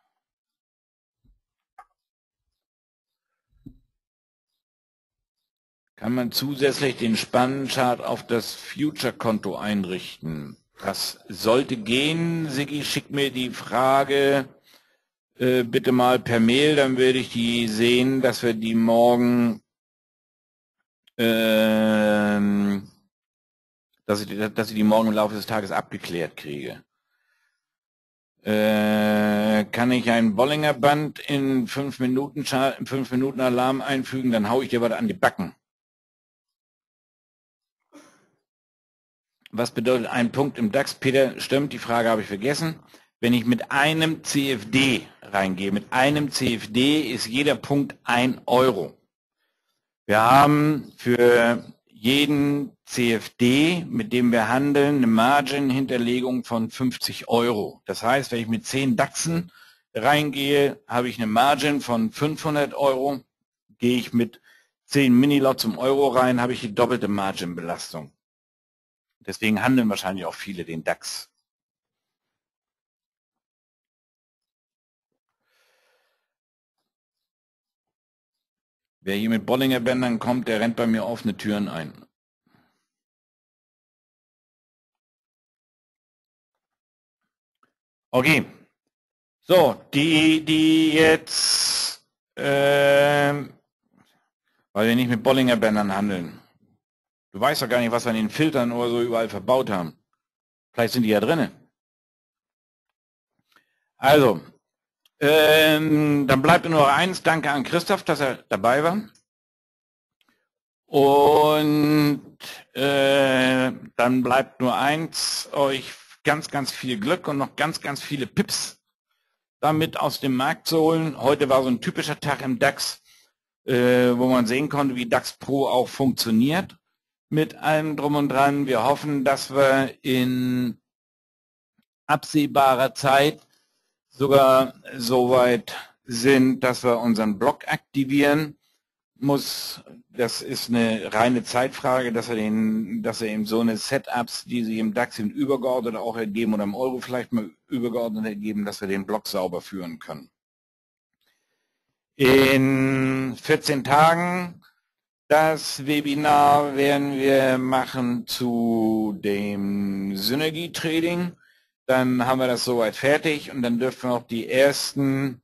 A: Kann man zusätzlich den Spannenchart auf das Future-Konto einrichten? Das sollte gehen. Siggi, schick mir die Frage äh, bitte mal per Mail, dann werde ich die sehen, dass wir die morgen ähm, dass ich, dass ich die morgen im Laufe des Tages abgeklärt kriege. Äh, kann ich ein Bollinger Band in fünf Minuten, fünf Minuten Alarm einfügen, dann haue ich dir was an die Backen. Was bedeutet ein Punkt im DAX? Peter, stimmt, die Frage habe ich vergessen. Wenn ich mit einem C F D reingehe, mit einem C F D ist jeder Punkt ein Euro. Wir haben für jeden C F D, mit dem wir handeln, eine Margin-Hinterlegung von fünfzig Euro. Das heißt, wenn ich mit zehn DAXen reingehe, habe ich eine Margin von fünfhundert Euro. Gehe ich mit zehn Minilot zum Euro rein, habe ich die doppelte Margin-Belastung. Deswegen handeln wahrscheinlich auch viele den DAX. Wer hier mit Bollinger Bändern kommt, der rennt bei mir offene Türen ein. Okay. So, die, die jetzt, äh, weil wir nicht mit Bollinger Bändern handeln. Du weißt doch gar nicht, was wir an den Filtern oder so überall verbaut haben. Vielleicht sind die ja drinne. Also, ähm, dann bleibt nur noch eins. Danke an Christoph, dass er dabei war. Und äh, dann bleibt nur eins, euch ganz, ganz viel Glück und noch ganz, ganz viele Pips damit aus dem Markt zu holen. Heute war so ein typischer Tag im DAX, äh, wo man sehen konnte, wie DAX Pro auch funktioniert mit allem drum und dran. Wir hoffen, dass wir in absehbarer Zeit sogar so weit sind, dass wir unseren Block aktivieren. Muss, das ist eine reine Zeitfrage, dass er den, dass er eben so eine Setups, die sich im DAX sind, übergeordnet auch ergeben oder im Euro vielleicht mal übergeordnet ergeben, dass wir den Block sauber führen können. In vierzehn Tagen das Webinar werden wir machen zu dem Synergie-Trading. Dann haben wir das soweit fertig und dann dürfen wir auch die ersten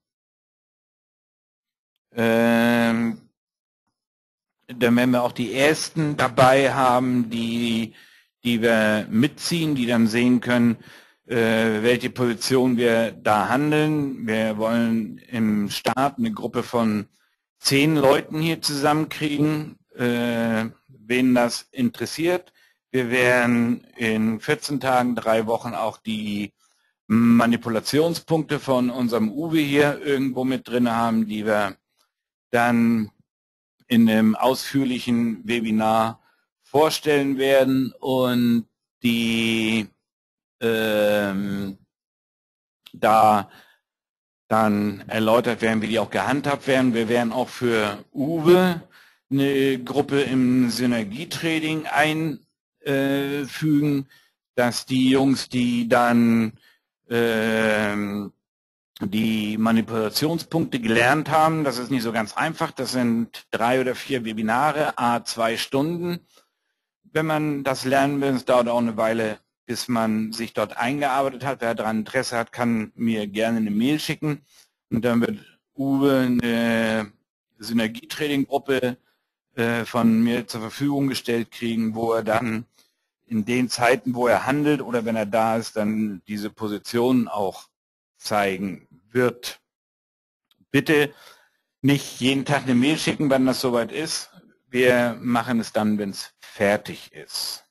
A: ähm, dann werden wir auch die ersten dabei haben, die, die wir mitziehen, die dann sehen können, äh, welche Position wir da handeln. Wir wollen im Start eine Gruppe von zehn Leuten hier zusammenkriegen, äh, wen das interessiert. Wir werden in vierzehn Tagen, drei Wochen auch die Manipulationspunkte von unserem Uwe hier irgendwo mit drin haben, die wir dann in einem ausführlichen Webinar vorstellen werden und die ähm, da dann erläutert werden, wie die auch gehandhabt werden. Wir werden auch für Uwe eine Gruppe im Synergietrading einfügen, dass die Jungs, die dann ähm, die Manipulationspunkte gelernt haben, das ist nicht so ganz einfach, das sind drei oder vier Webinare, a zwei Stunden. Wenn man das lernen will, es dauert auch eine Weile, bis man sich dort eingearbeitet hat. Wer daran Interesse hat, kann mir gerne eine Mail schicken und dann wird Uwe eine Synergietrading-Gruppe äh, von mir zur Verfügung gestellt kriegen, wo er dann in den Zeiten, wo er handelt oder wenn er da ist, dann diese Positionen auch zeigen wird. Bitte nicht jeden Tag eine Mail schicken, wann das soweit ist. Wir machen es dann, wenn es fertig ist.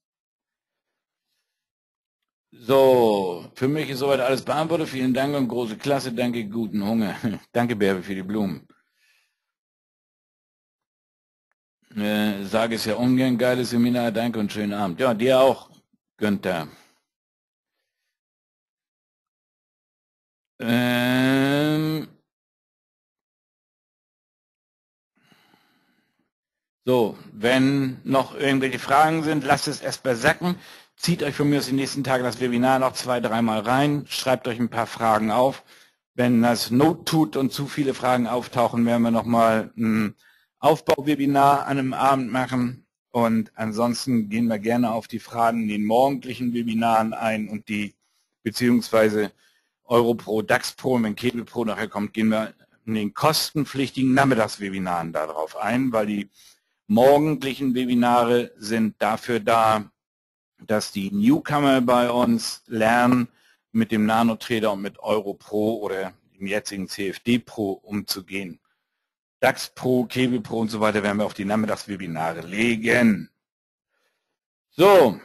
A: So, für mich ist soweit alles beantwortet. Vielen Dank und große Klasse. Danke, guten Hunger. Danke, Bärbe, für die Blumen. Äh, sage es ja ungern, geiles Seminar. Danke und schönen Abend. Ja, dir auch, Günther. Ähm so, wenn noch irgendwelche Fragen sind, lasst es erst mal sacken. Zieht euch von mir aus den nächsten Tagen das Webinar noch zwei, dreimal rein. Schreibt euch ein paar Fragen auf. Wenn das Not tut und zu viele Fragen auftauchen, werden wir nochmal ein Aufbauwebinar an einem Abend machen. Und ansonsten gehen wir gerne auf die Fragen in den morgendlichen Webinaren ein und die, beziehungsweise Europro, DAX Pro und wenn Cable Pro nachher kommt, gehen wir in den kostenpflichtigen Nachmittagswebinaren darauf ein, weil die morgendlichen Webinare sind dafür da, dass die Newcomer bei uns lernen, mit dem Nanotrader und mit Europro oder dem jetzigen C F D Pro umzugehen. DAX Pro, Cable Pro und so weiter werden wir auf die Nachmittagswebinare legen. So,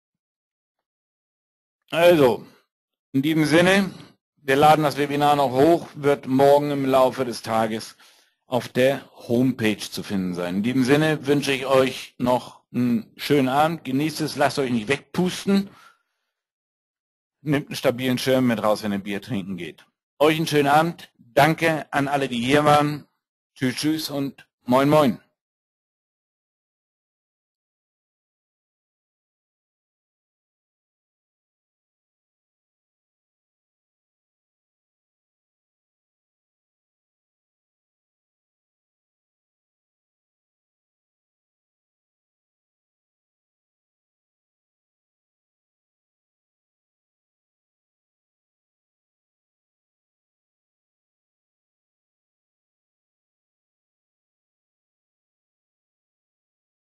A: also, in diesem Sinne, wir laden das Webinar noch hoch, wird morgen im Laufe des Tages auf der Homepage zu finden sein. In diesem Sinne wünsche ich euch noch einen schönen Abend, genießt es, lasst euch nicht wegpusten, nehmt einen stabilen Schirm mit raus, wenn ihr Bier trinken geht. Euch einen schönen Abend, danke an alle, die hier waren, tschüss, tschüss und moin, moin.